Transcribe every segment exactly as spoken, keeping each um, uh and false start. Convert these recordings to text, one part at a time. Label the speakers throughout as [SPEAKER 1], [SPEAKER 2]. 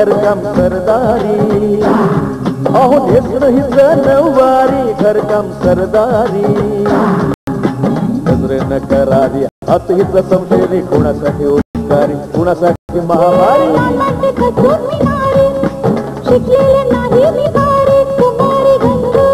[SPEAKER 1] घरकाम सरदारी, अहो नेसणं हिच नऊवारी घरकाम सरदारी, नजरेनं करारी हात हिच संशयरी, कोणासाठी उपकारी कोणासाठी महामारी, शिकलेले नाही मी भारी, कुमारी गंगू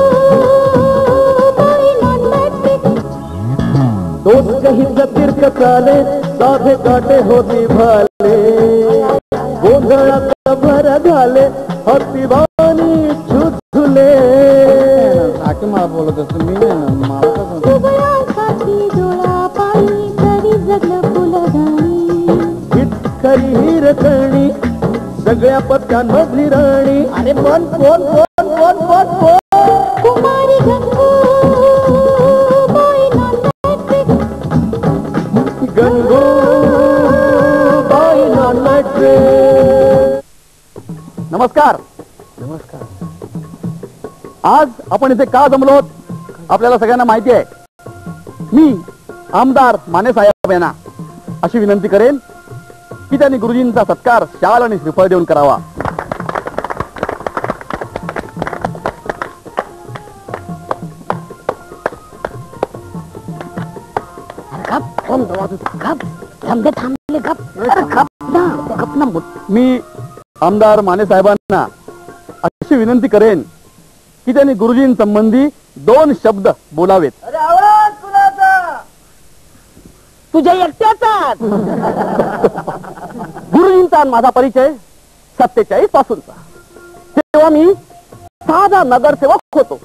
[SPEAKER 1] दोस्त कहीच तिरक चाले, साधे काटे होती भाले, गोंधळात भर झाले हत्ती वाणी झुझुले. आके मला बोलत असतो मी खरी हिरकणी सगळ्या पत्त्यांमधली राणी. अरे कोण कोण कोण कोण कोण कोण कुमारी गंगू गंगू बाई नॉनमेट्रे. नमस्कार. नमस्कार. आज आपण इथे का जमलोत आपल्याला सगळ्यांना माहिती आहे. मी आमदार माने साहेब यांना अशी विनंती करेन की त्यांनी गुरुजींचा सत्कार शाल आणि श्रीफळ देऊन करावा. मी आमदार माने साहेबांना अशी विनंती करेन की त्यांनी गुरुजींसंबंधी दोन शब्द बोलावेत. तुझ्या एकट्याचा गुरुजींचा माझा परिचय सत्तेचाळीस पासूनचा. तेव्हा मी साधा नगरसेवक होतो.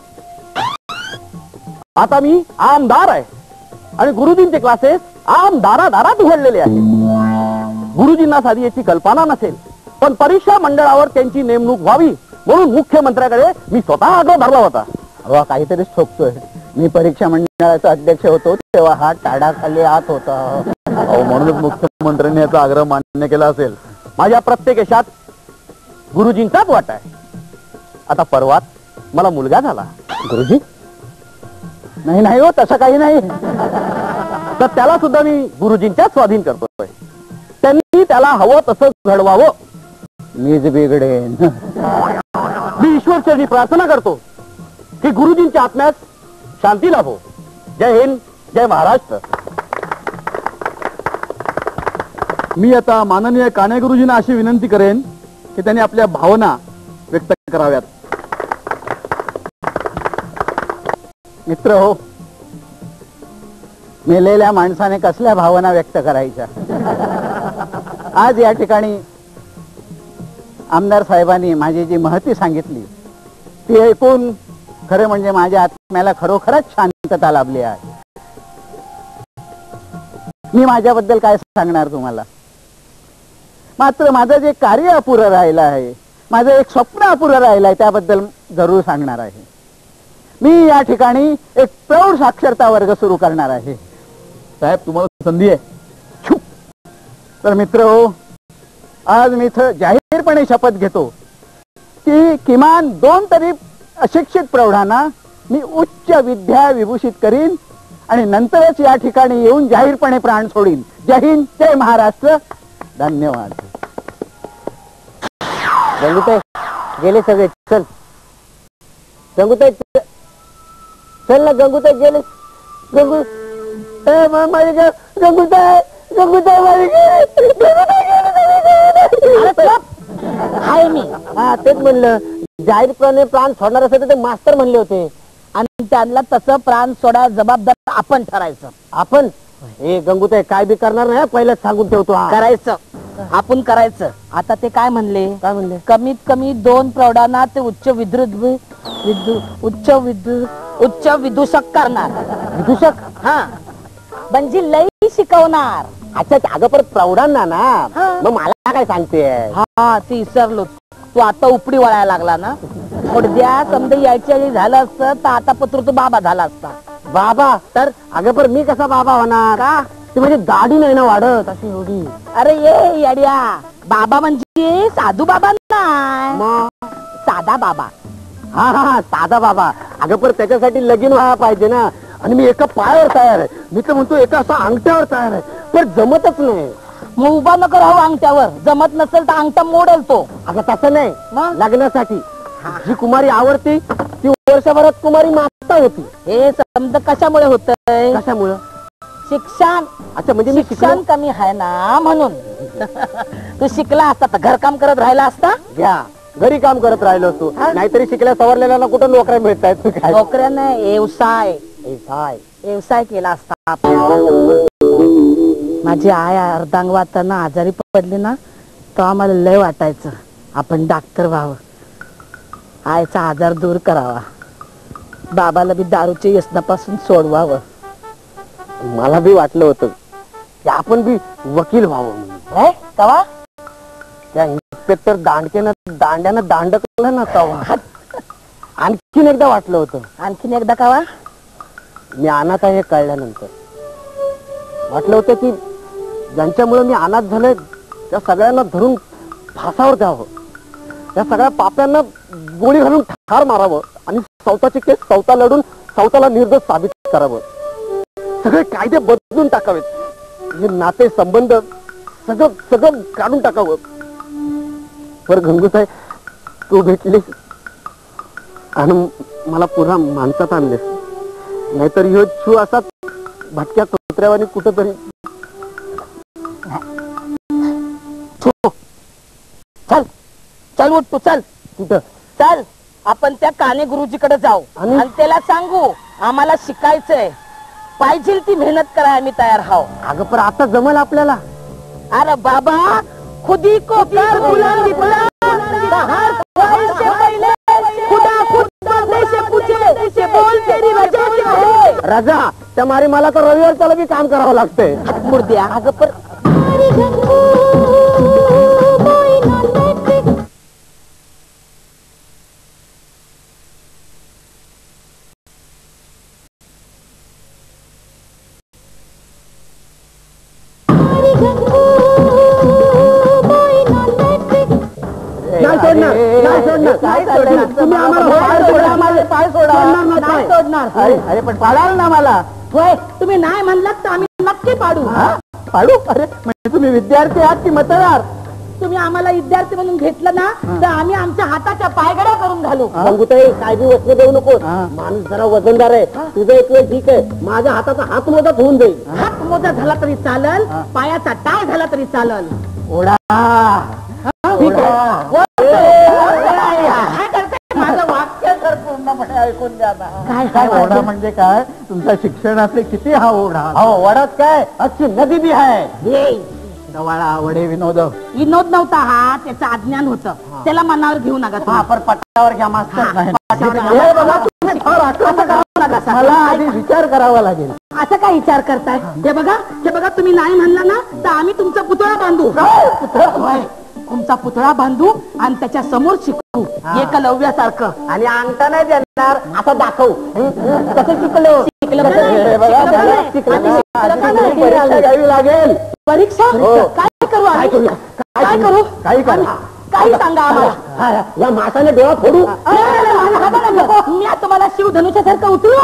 [SPEAKER 1] आता मी आमदार आहे आणि गुरुजींचे क्लासेस आमदारा दारात उघडलेले आहेत. गुरुजींना साधी याची कल्पना नसेल, पण परीक्षा मंडळावर त्यांची नेमणूक व्हावी म्हणून मुख्यमंत्र्याकडे मी स्वतः आग्रह धरला होता. अहो काहीतरी ठोकतोय. मी परीक्षा मंडळाचा अध्यक्ष होतो तेव्हा हा टाळाखाली आत होता. अहो म्हणूनच मुख्यमंत्र्यांनी याचा आग्रह मान्य केला असेल. माझ्या प्रत्येक यशात गुरुजींचाच वाटा आहे. आता परवात मला मुलगा झाला. गुरुजी नाही नाही हो तसं काही नाही. तर त्याला सुद्धा मी गुरुजींच्या स्वाधीन करतोय. त्यांनी त्याला हवं तसं घडवावं. मीच बिघडेन. मी ईश्वरचरणी प्रार्थना करतो की गुरुजींच्या आत्म्यास शांती लाभो. जय हिंद, जय महाराष्ट्र. मी आता माननीय काणे गुरुजींना अशी विनंती करेन की त्यांनी आपल्या भावना व्यक्त कराव्यात. मित्र हो, मेलेल्या माणसाने कसल्या भावना व्यक्त करायच्या. आज या ठिकाणी आमदार साहेबांनी माझी जी महती सांगितली ती ऐकून खरे म्हणजे माझ्या आत्म्याला खरोखरच शांतता लाभली आहे. मी माझ्याबद्दल काय सांगणार तुम्हाला. मात्र माझं जे कार्य अपुरं राहिलं आहे, माझं एक स्वप्न अपुरं राहिलं आहे त्याबद्दल जरूर सांगणार आहे. मी या ठिकाणी एक प्रौढ साक्षरता वर्ग सुरू करणार आहे. साहेब तुम्हाला संधी आहे. तर मित्र हो, आज मी इथं जाहीरपणे शपथ घेतो की किमान दोन तरी अशिक्षित प्रौढांना मी उच्च विद्या विभूषित करीन आणि नंतरच या ठिकाणी येऊन जाहीरपणे प्राण सोडीन. जय हिंद, जय महाराष्ट्र. धन्यवाद. गंगूताई गेले सगळे. चल गंगूताई चल ना. गंगूताई गेले. गंगू माझी गंगूताई गंगूताई माझी आहे. मी हा तेच म्हणलं जाहीरपणे प्राण सोडणार असेल तर ते मास्तर म्हणले होते आणि त्यांना तसं प्राण सोडा जबाबदार आपण ठरायचं. आपण हे गंगूताई काय बी करणार नाही पहिलेच सांगून ठेवतो. करायचं आपण करायचं. आता ते काय म्हणले काय म्हणले कमीत कमी दोन प्रौढांना ते उच्च विद्युत विद्यु उच्च विद्यु उच्च विदूषक करणार. विदूषक हा म्हणजे लई शिकवणार. अच्छा अगं परत प्रौढांना ना. मग मला काय सांगते. हा ती विसरलो. तू आता उपडी वळायला लागला ना. उद्या समजा यायच्या वेळी झालं असतं तर आता पत्र तू बाबा झाला असता. बाबा तर अगं पर मी कसा बाबा होणार. का ती म्हणजे दाढी नाही ना वाढत अशी एवढी. अरे ये येड्या, बाबा म्हणजे साधू बाबा नाही, साधा बाबा. हा हा साधा बाबा. अगं पर त्याच्यासाठी लगीन व्हायला पाहिजे ना. आणि मी एका पायावर तयार आहे. मी तर म्हणतो एका असा अंगठ्यावर तयार आहे. पण जमतच नाही. मग उभा नको राहू अंगठ्यावर, जमत नसेल तर अंगठा मोडेल तो.
[SPEAKER 2] अगं तसं नाही,
[SPEAKER 1] मग?
[SPEAKER 2] लग्नासाठी जी कुमारी आवडती ती वर्षभरात कुमारी माता होती.
[SPEAKER 1] हे समज कशामुळे होतंय?
[SPEAKER 2] कशामुळं?
[SPEAKER 1] शिक्षण.
[SPEAKER 2] अच्छा, म्हणजे मी
[SPEAKER 1] शिक्षण कमी आहे ना म्हणून. तू शिकला असता तर घरकाम करत राहिला असता.
[SPEAKER 2] घ्या, घरी काम करत राहिलो असतो, नाहीतरी शिकल्या सवरलेल्या कुठं नोकऱ्या मिळत आहेत?
[SPEAKER 1] नोकऱ्या नाही, व्यवसाय.
[SPEAKER 2] व्यवसाय
[SPEAKER 1] व्यवसाय केला असता. माझी आय अर्धांगवाताना आजारी पडली ना, तर आम्हाला लय वाटायचं आपण डॉक्टर व्हावं, आईचा आजार दूर करावा, बाबाला बी दारूच्या व्यसनापासून सोडवावं.
[SPEAKER 2] मला बी वाटलं होतं की आपण बी वकील व्हावं.
[SPEAKER 1] तवा
[SPEAKER 2] त्या इन्स्पेक्टर दांडकेनं दांड्यानं दांडकलं ना तवा आणखीन एकदा वाटलं होतं.
[SPEAKER 1] आणखीन एकदा कावा?
[SPEAKER 2] मी अनाथ आहे हे कळल्यानंतर वाटलं होतं की ज्यांच्यामुळे मी अनाथ झालोय त्या सगळ्यांना धरून फासावर द्यावं, त्या सगळ्या पाप्यांना गोळी घालून ठार मारावं आणि स्वतःची केस स्वतः लढून स्वतःला निर्दोष साबित करावं. सगळे कायदे बदलून टाकावेत, हे नाते संबंध सगळं सगळं काढून टाकावं. पर गंगूसाहेब, तू भेटलीस आणि मला पुन्हा माणसात आणलेस, नाहीतर ह्यो छू असा भटक्या कुत्र्यावानी कुठंतरी.
[SPEAKER 1] चल चल उठ तू, चल
[SPEAKER 2] कुठं?
[SPEAKER 1] चल आपण त्या काने गुरुजीकडे जाऊ
[SPEAKER 2] आणि?
[SPEAKER 1] आणि त्याला सांगू आम्हाला शिकायचंय, पाहिजे ती मेहनत कराय आम्ही तयार आहो.
[SPEAKER 2] अगं पण आता जमल आपल्याला?
[SPEAKER 1] अरे बाबा, खुदी को कर बुलंद बुलंद, हर ख्वाहिश से पहले खुदा खुद मरने से पूछे, से बोल तेरी वजह क्या है.
[SPEAKER 2] राजा, त्या मारी मला तर रविवार त्याला बी काम करावं लागतंय.
[SPEAKER 1] मुर्द्या. अगं पण
[SPEAKER 2] नाही सोडणार, नाही सोडणार,
[SPEAKER 1] काय
[SPEAKER 2] तुम्ही- तुम्ही आम्हाला पाय सोडा, माझे पाय सोडा.
[SPEAKER 1] सोडणार नाही,
[SPEAKER 2] नाही.
[SPEAKER 1] सोडणार.
[SPEAKER 2] अरे अरे पण पाडाल ना मला.
[SPEAKER 1] होय, तुम्ही नाही म्हणलात तर आम्ही नक्की पाडू.
[SPEAKER 2] पाडू? अरे म्हणजे तुम्ही विद्यार्थी आहात की मतदार?
[SPEAKER 1] तुम्ही आम्हाला विद्यार्थी म्हणून घेतलं ना तर आम्ही आमच्या हाताच्या पायगड्या करून घालू.
[SPEAKER 2] गंगूताई, काय बी वचने देऊ नकोस, माणूस जरा वजनदार आहे. तुझं एक वेळ ठीक आहे, माझ्या हाताचा हात मोजाच होऊन जाईल.
[SPEAKER 1] हात मोजा झाला तरी चालल, पायाचा टाळ झाला तरी चालल.
[SPEAKER 2] ओढा ठीक आहे.
[SPEAKER 1] काय करते? माझं वाक्य तर पूर्णपणे ऐकून द्या ना. काय
[SPEAKER 2] काय ओढा म्हणजे काय? तुमच्या शिक्षणातले किती हा ओढा? हो, ओढाच काय, अच्छी नदी बी आहे. गवाळा, वडे, विनोद.
[SPEAKER 1] विनोद नव्हता हा, त्याचं अज्ञान होतं, त्याला मनावर घेऊ नका.
[SPEAKER 2] आपण पट्टावर घ्या मास्तर.
[SPEAKER 1] पट्टावर घ्या.
[SPEAKER 2] हे बघा, तुम्ही फार आक्रमक आहात. मला आधी विचार करावा लागेल.
[SPEAKER 1] असं काय विचार करताय? हे बघा, हे बघा, तुम्ही नाही म्हणला ना तर आम्ही तुमचा पुतळा बांधू. होय, तुमचा पुतळा बांधू आणि त्याच्या समोर शिकवू एकलव्यासारखं.
[SPEAKER 2] आणि अंगठा नाही देणार असं दाखवू. कसं शिकलो?
[SPEAKER 1] शिकलं का नाही? शिकलं का नाही? आम्ही शिकलं का नाही?
[SPEAKER 2] परीक्षा घ्यावी लागेल.
[SPEAKER 1] परीक्षा? काय करू आम्ही? काय करू?
[SPEAKER 2] काही करा,
[SPEAKER 1] काही सांगा आम्हाला.
[SPEAKER 2] या मासाने डोळा फोडू.
[SPEAKER 1] मी आता तुम्हाला शिवधनुष्यासारखं उतरू.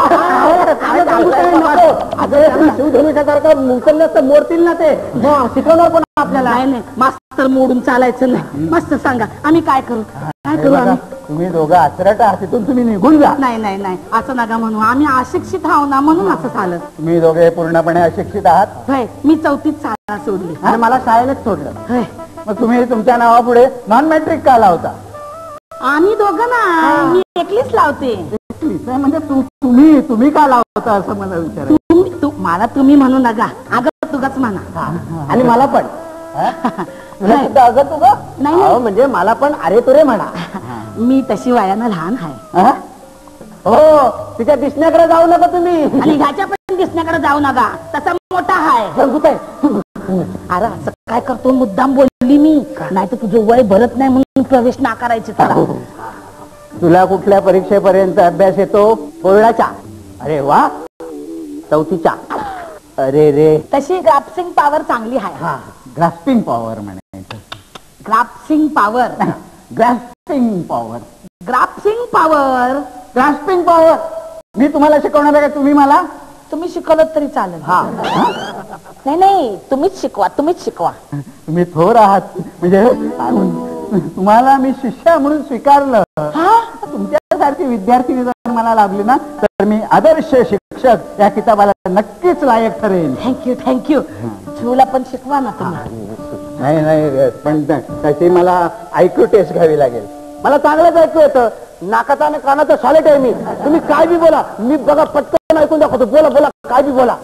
[SPEAKER 2] शिवधनुष्यासारखं उचललं तर मोडतील ना ते. शिकवणार पण आपल्याला.
[SPEAKER 1] नाही नाही, मास्तर मोडून चालायचं नाही. मस्त सांगा, आम्ही काय करू? काय करू आम्ही?
[SPEAKER 2] तुम्ही दोघं आचरट आहात, तिथून तुम्ही निघून जा.
[SPEAKER 1] नाही नाही नाही, असं नका म्हणू, आम्ही अशिक्षित आहो ना म्हणून असं झालं.
[SPEAKER 2] तुम्ही दोघे पूर्णपणे अशिक्षित आहात.
[SPEAKER 1] होय, मी चौथीत शाळा सोडली
[SPEAKER 2] आणि मला शाळेनेच सोडलं.
[SPEAKER 1] होय.
[SPEAKER 2] मग तुम्ही तुमच्या नावापुढे नॉन मॅट्रिक का लावता?
[SPEAKER 1] आम्ही दोघं ना, मी एकलीच लावते.
[SPEAKER 2] म्हणजे तू तुम्ही तुम्ही का लावता असं मला विचार.
[SPEAKER 1] तुम्ही तू मला तुम्ही म्हणू नका, अगं तुगाच म्हणा.
[SPEAKER 2] आणि मला पण
[SPEAKER 1] नाही.
[SPEAKER 2] अगं तुझं
[SPEAKER 1] नाही, नाही.
[SPEAKER 2] म्हणजे मला पण अरे तुरे म्हणा.
[SPEAKER 1] मी तशी वयानं लहान आहे.
[SPEAKER 2] हो, तिच्या दिसण्याकडे जाऊ नका तुम्ही.
[SPEAKER 1] आणि ह्याच्या पण दिसण्याकडे जाऊ नका, तसा मोठा आहे. अरे असं काय करतो, मुद्दाम बोलली मी, नाही तर तुझं वय भरत नाही म्हणून प्रवेश नाकारायचे.
[SPEAKER 2] तुला कुठल्या परीक्षेपर्यंत अभ्यास येतो? बोर्डाच्या. अरे वा, चौथीच्या. अरे रे,
[SPEAKER 1] तशी ग्राफ्सिंग पॉवर चांगली आहे.
[SPEAKER 2] ग्रास्पिंग पॉवर म्हणायचं.
[SPEAKER 1] Grasping power.
[SPEAKER 2] Grasping power.
[SPEAKER 1] Grasping power.
[SPEAKER 2] Grasping power. मी तुम्हाला शिकवणार आहे का तुम्ही मला?
[SPEAKER 1] तुम्ही शिकवलं तरी चालेल.
[SPEAKER 2] हा.
[SPEAKER 3] नाही नाही तुम्हीच शिकवा तुम्हीच शिकवा.
[SPEAKER 4] तुम्ही थोर आहात म्हणजे तुम्हाला मी शिष्य म्हणून स्वीकारलं. तुमच्यासारखी विद्यार्थी जर मला लाभली ना तर मी आदर्श शिक्षक या किताबाला नक्कीच लायक ठरेन.
[SPEAKER 3] Thank you thank you. शिवला पण शिकवा ना तुम्ही.
[SPEAKER 4] नाही नाही पण त्याची मला आयक्यू टेस्ट घ्यावी लागेल.
[SPEAKER 2] मला चांगलंच ऐकू येतं. नाकाचा आणि कानाचा शालेट आहे मी. तुम्ही काय बी बोला मी बघा पटकन ऐकून दाखवतो. बोला बोला काय बी बोला.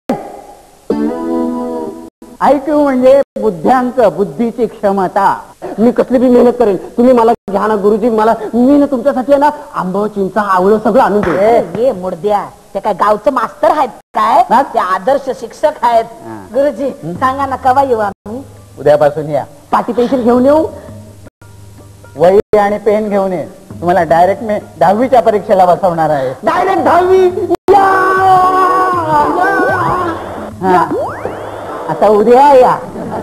[SPEAKER 4] आयक्यू म्हणजे बुद्ध्यांक बुद्धीची क्षमता.
[SPEAKER 2] मी कसली बी मेहनत करेन. तुम्ही मला घ्या ना गुरुजी. मला मी ना तुमच्यासाठी आहे ना आंबा चिंचा आवळं सगळं आणून देईन.
[SPEAKER 3] ये मुर्द्या ते काय गावचं मास्तर आहेत काय? ते आदर्श शिक्षक आहेत. गुरुजी सांगा ना केव्हा येऊ आम्ही?
[SPEAKER 4] उद्यापासून या.
[SPEAKER 2] पाटी पेन्सिल घेऊन येऊ.
[SPEAKER 4] वही आणि पेन घेऊन ये. तुम्हाला डायरेक्ट मी दहावीच्या परीक्षेला बसवणार आहे.
[SPEAKER 2] डायरेक्ट दहावी.
[SPEAKER 4] हा आता उद्या या.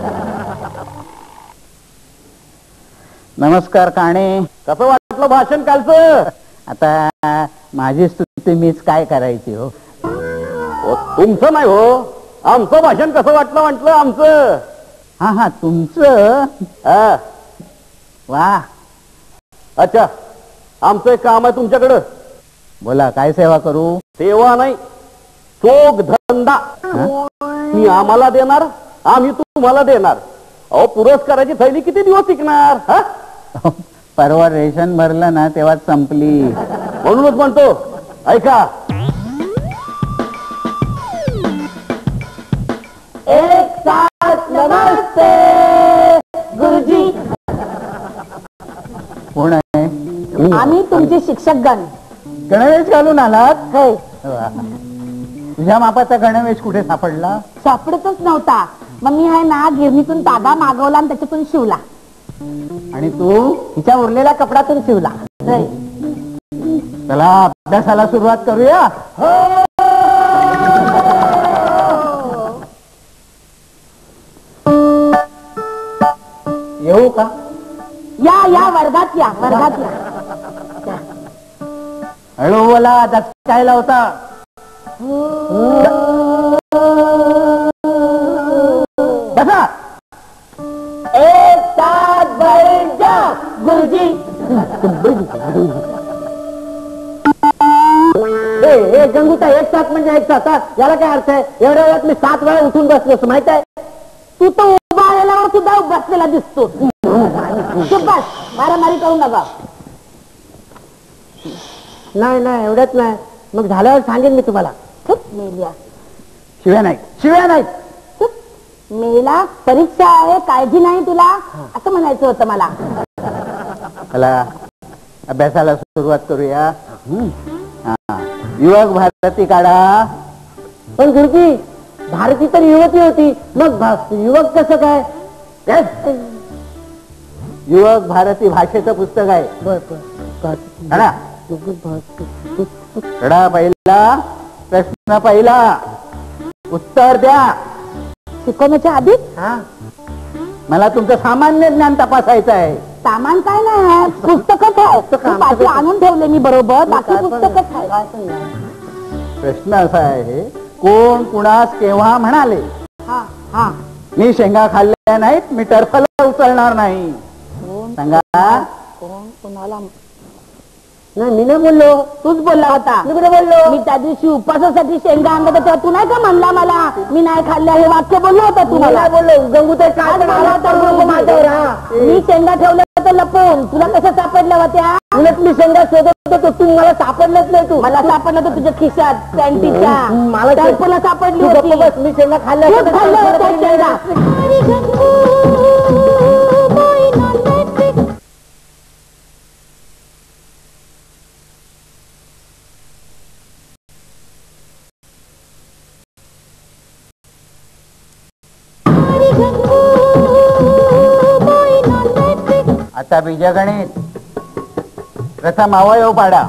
[SPEAKER 4] नमस्कार काणे.
[SPEAKER 2] कसं वाटलं भाषण कालचं?
[SPEAKER 4] आता माझी स्तुती मीच काय करायची हो.
[SPEAKER 2] तुमचं नाही हो आमचं भाषण कसं वाटलं म्हटलं आमचं.
[SPEAKER 4] हा हा तुमचं.
[SPEAKER 2] हा
[SPEAKER 4] वा.
[SPEAKER 2] अच्छा आमचं एक काम आहे तुमच्याकडं.
[SPEAKER 4] बोला काय सेवा करू?
[SPEAKER 2] सेवा नाही चोख धंदा. मी आम्हाला देणार आम्ही तुम्हाला देणार. अहो पुरस्काराची थैली किती दिवस टिकणार?
[SPEAKER 4] परवा रेशन भरलं ना तेव्हा संपली.
[SPEAKER 2] म्हणूनच म्हणतो ऐका. एक साथ नमस्ते गुरुजी.
[SPEAKER 4] कोण आहे?
[SPEAKER 3] आम्ही तुमचे शिक्षक गण.
[SPEAKER 4] गणवेश घालून आलात?
[SPEAKER 3] होय.
[SPEAKER 4] तुझ्या मापाचा गणवेश कुठे सापडला?
[SPEAKER 3] सापडतच नव्हता. मग मी आहे ना गिरणीतून तागा मागवला आणि त्याच्यातून शिवला.
[SPEAKER 4] आणि तू
[SPEAKER 3] तिच्या उरलेल्या कपड्यातून शिवला.
[SPEAKER 4] चला अभ्यासाला सुरुवात करूया. येऊ का?
[SPEAKER 3] या या वर्गात या वर्गात या.
[SPEAKER 4] हळू बोला दचकायला होता. बसा.
[SPEAKER 3] एक साथ बैठ जा गुरुजी.
[SPEAKER 2] हे गंगूता एक साथ म्हणजे एक साथ. याला काय अर्थ आहे? एवढ्या वेळात मी सात वेळा उठून बसलो माहित आहे.
[SPEAKER 3] तू तर उभा राहिल्यावर सुद्धा बसलेला दिसतो. चुप बस. मारामारी करू नका.
[SPEAKER 2] नाही नाही एवढ्याच नाही. मग झाल्यावर सांगेन मी तुम्हाला.
[SPEAKER 3] चुप मेल्या.
[SPEAKER 4] शिव्या नाही शिव्या नाही.
[SPEAKER 3] चुप मेला. परीक्षा आहे काळजी नाही तुला असं म्हणायचं होतं मला.
[SPEAKER 4] चला अभ्यासाला सुरुवात करूया. युवक भारती काढा.
[SPEAKER 2] पण गुरुजी भारती तर युवती होती मग युवक कसं काय?
[SPEAKER 4] युवक भारती भाषेचं पुस्तक आहे. काढा. कडा पहिला प्रश्न पहिला उत्तर द्या.
[SPEAKER 3] शिकवण्याच्या आधी
[SPEAKER 4] मला तुमचं सामान्य ज्ञान तपासायचं आहे.
[SPEAKER 3] सामान काय नाही पुस्तकच आहे. पाठी आणून ठेवले मी बरोबर. बाकी पुस्तकच आहे.
[SPEAKER 4] प्रश्न असा आहे कोण कुणास केव्हा म्हणाले?
[SPEAKER 3] हा हा
[SPEAKER 4] मी शेंगा खाल्ल्या नाहीत मी टरफला उचलणार नाही. सांगा.
[SPEAKER 3] कोण कुणाला?
[SPEAKER 2] नाही मी नाही बोललो.
[SPEAKER 3] तूच बोलला होता.
[SPEAKER 2] मी कुठे बोललो?
[SPEAKER 3] मी त्या दिवशी उपासासाठी शेंगा आणत तेव्हा तू नाही का म्हणला मला मी नाही खाल्ल्या हे वाक्य बोललो होता तू मला.
[SPEAKER 2] बोललो गंगूताई काय
[SPEAKER 3] मी शेंगा ठेवल्या होत्या लपून. तुला कसं सापडल्या होत्या?
[SPEAKER 2] उलट मी शेंगा शोधत होतो तू मला सापडलंच नाही. तू
[SPEAKER 3] मला सापडलं होतं तुझ्या खिशात पॅन्टीच्या.
[SPEAKER 2] मला
[SPEAKER 3] टर्पला सापडली होती.
[SPEAKER 2] मी शेंगा खाल्ल्या
[SPEAKER 3] शेंगा.
[SPEAKER 4] आता बीजगणित प्रथम अवयव पाडा.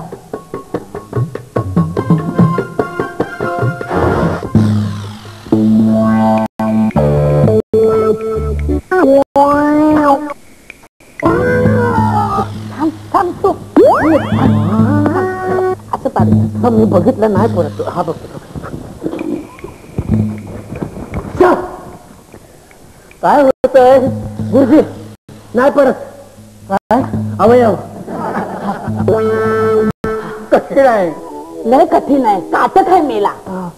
[SPEAKER 3] असं पाडलं.
[SPEAKER 2] मी बघितलं नाही परत. हा बघतो. काय होतंय गुरुजी? नाही परत काय अवयव
[SPEAKER 4] कठीण आहे,
[SPEAKER 3] लय कठीण आहे, काटक आहे मेला.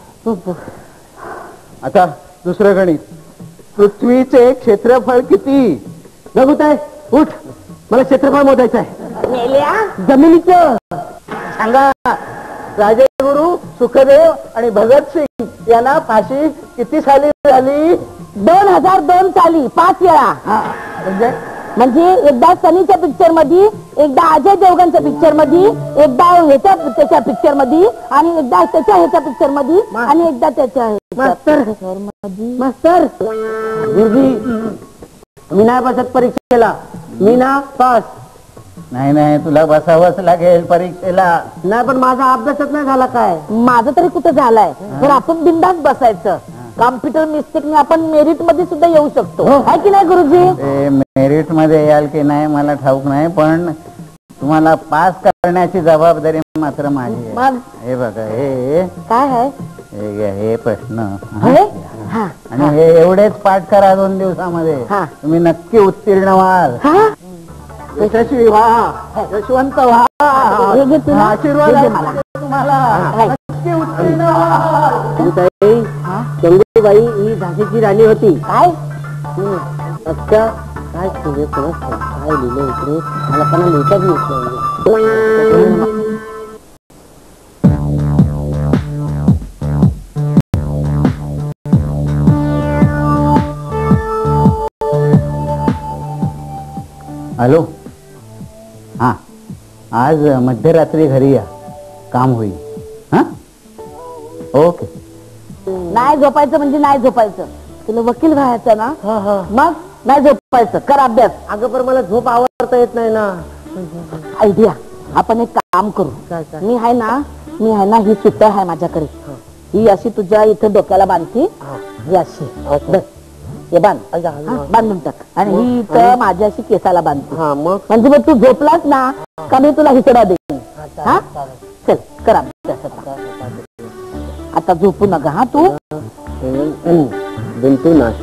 [SPEAKER 4] आता दुसरं गणित. पृथ्वीचे क्षेत्रफळ किती?
[SPEAKER 2] गंगूताई उठ, मला क्षेत्रफळ मोजायचं आहे.
[SPEAKER 3] मेल्या
[SPEAKER 2] जमिनीचं
[SPEAKER 4] सांगा. राजगुरु सुखदेव आणि भगतसिंग यांना फाशी किती साली झाली?
[SPEAKER 3] दोन हजार दोन साली पाच वेळा.
[SPEAKER 4] म्हणजे
[SPEAKER 3] म्हणजे एकदा सनीच्या पिक्चर मध्ये, एकदा अजय देवगणच्या पिक्चर मध्ये, एकदा ह्याच्या त्याच्या पिक्चर मध्ये, आणि एकदा त्याच्या ह्याच्या पिक्चर मध्ये, आणि एकदा त्याच्या
[SPEAKER 2] मास्तर मास्तर गुरुजी मी नाही बसत परीक्षेला. मी ना पास.
[SPEAKER 4] नाही नाही, तुला बसावंच लागेल परीक्षेला.
[SPEAKER 2] नाही पण माझा अभ्यासच नाही झाला. काय
[SPEAKER 3] माझं तरी कुठं झालाय? तर आपण बिंदास बसायचं. कॉम्प्युटर मिस्टेकने आपण मेरिट मध्ये सुद्धा येऊ शकतो, आहे की नाही गुरुजी?
[SPEAKER 4] मेरिट मध्ये याल की नाही मला ठाऊक नाही, पण तुम्हाला पास करण्याची जबाबदारी मात्र माझी आहे.
[SPEAKER 3] मग
[SPEAKER 4] हे बघा, हे
[SPEAKER 3] काय आहे
[SPEAKER 4] हे घ्या, हे प्रश्न
[SPEAKER 3] हे? हा
[SPEAKER 4] आणि हे एवढेच पाठ करा दोन दिवसामध्ये.
[SPEAKER 3] हा.
[SPEAKER 4] तुम्ही नक्की उत्तीर्ण व्हाल.
[SPEAKER 3] हा
[SPEAKER 4] यशस्वी व्हा, यशवंत व्हा.
[SPEAKER 3] हे घे तुला.
[SPEAKER 4] आशीर्वाद
[SPEAKER 3] हे घे
[SPEAKER 4] आहे
[SPEAKER 3] मला.
[SPEAKER 4] तुम्हाला.
[SPEAKER 3] हाय.
[SPEAKER 4] नक्की उत्तीर्ण व्हाल.
[SPEAKER 2] गंगूबाई ही झाशीची राणी होती.
[SPEAKER 3] काय
[SPEAKER 2] अच्छा काय तुझे काय लिहिलं इकडे? मला पण लिहितात नाही.
[SPEAKER 4] हॅलो, हा आज मध्यरात्री घरी या, काम होईल. हा ओके.
[SPEAKER 3] नाही झोपायचं म्हणजे नाही झोपायचं. तुला वकील व्हायचं ना, मग नाही झोपायचं, कर अभ्यास.
[SPEAKER 2] अगं पण मला झोप आवडता येत नाही ना.
[SPEAKER 3] आयडिया, आपण एक काम करू.
[SPEAKER 2] काय काय?
[SPEAKER 3] मी आहे ना, मी आहे ना, ही सुट्ट आहे माझ्याकडे. ही अशी तुझ्या इथं डोक्याला बांधती, ही अशी धर. हे बांध, हा, बांधून टाक. आणि ही इथं माझ्या अशी केसाला बांधते.
[SPEAKER 2] हा मग
[SPEAKER 3] म्हणजे मग तू झोपलास ना का मी तुला हिसडा देईन. हा चल कर अभ्यास आता. आता झोपू नका हा तू.
[SPEAKER 2] बिलकुल ना.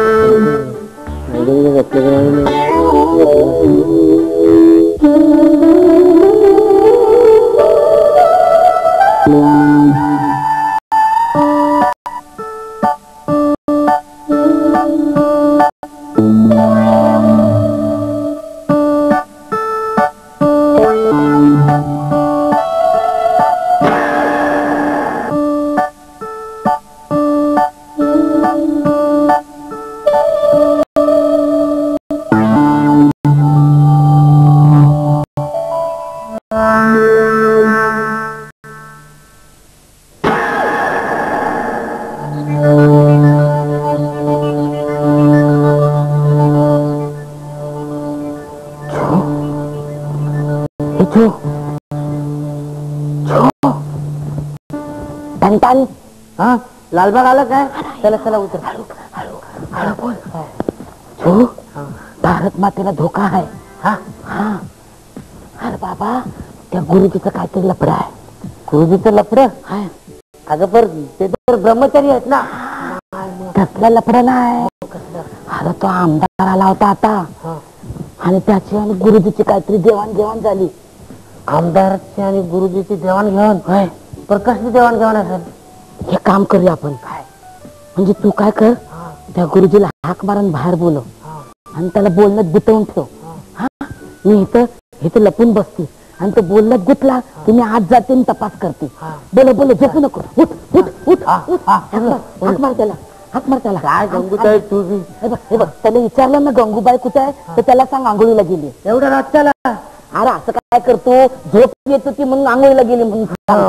[SPEAKER 3] टन
[SPEAKER 2] हा लालबाग आला काय? चला चला उतर.
[SPEAKER 3] हळू बोल. छो, भारत मातेला धोका आहे.
[SPEAKER 2] हा
[SPEAKER 3] हा अरे बाबा, त्या गुरुजीचं काहीतरी लफडं आहे.
[SPEAKER 2] गुरुजीचं लफड?
[SPEAKER 3] हाय.
[SPEAKER 2] अगं पर ते तर ब्रह्मचारी आहेत ना.
[SPEAKER 3] कसलं लफडं नाही. अरे तो आमदार आला होता आता, आणि त्याची आणि गुरुजीची काहीतरी देवाणघेवाण झाली.
[SPEAKER 2] आमदारची आणि गुरुजीची देवाणघेवाण? पर कसली देवाणघेवाण असेल?
[SPEAKER 3] हे काम करूया आपण. काय म्हणजे तू काय कर, त्या गुरुजीला हाक मारून बाहेर बोलव आणि त्याला बोलण्यात गुतवून ठेव. हा मी इथं इथं लपून बसते आणि तो बोलण्यात गुतला की मी आज जाते आणि तपास करते. बोलो बोलो, झोपू नको. उठ उठ उठ हाक मार त्याला, हाक मार त्याला.
[SPEAKER 2] काय गंगूताई तू बी?
[SPEAKER 3] हे बघ हे बघ, त्याला विचारलं ना गंगूबाई कुठे आहे, तर त्याला सांग आंघोळीला गेली.
[SPEAKER 2] एवढ्या रातच्याला?
[SPEAKER 3] अरे असं काय करतो, झोप येत होती म्हणून आंघोळीला गेली म्हणून.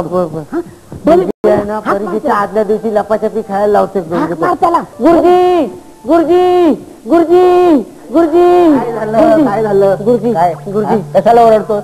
[SPEAKER 2] परीक्षेच्या आदल्या दिवशी लपाछपी खायला लावते.
[SPEAKER 3] हाक मार त्याला.
[SPEAKER 2] गुरुजी गुरुजी गुरुजी गुरुजी
[SPEAKER 4] काय झालं?
[SPEAKER 2] गुरुजी
[SPEAKER 4] गुरुजी कशाला ओरडतो?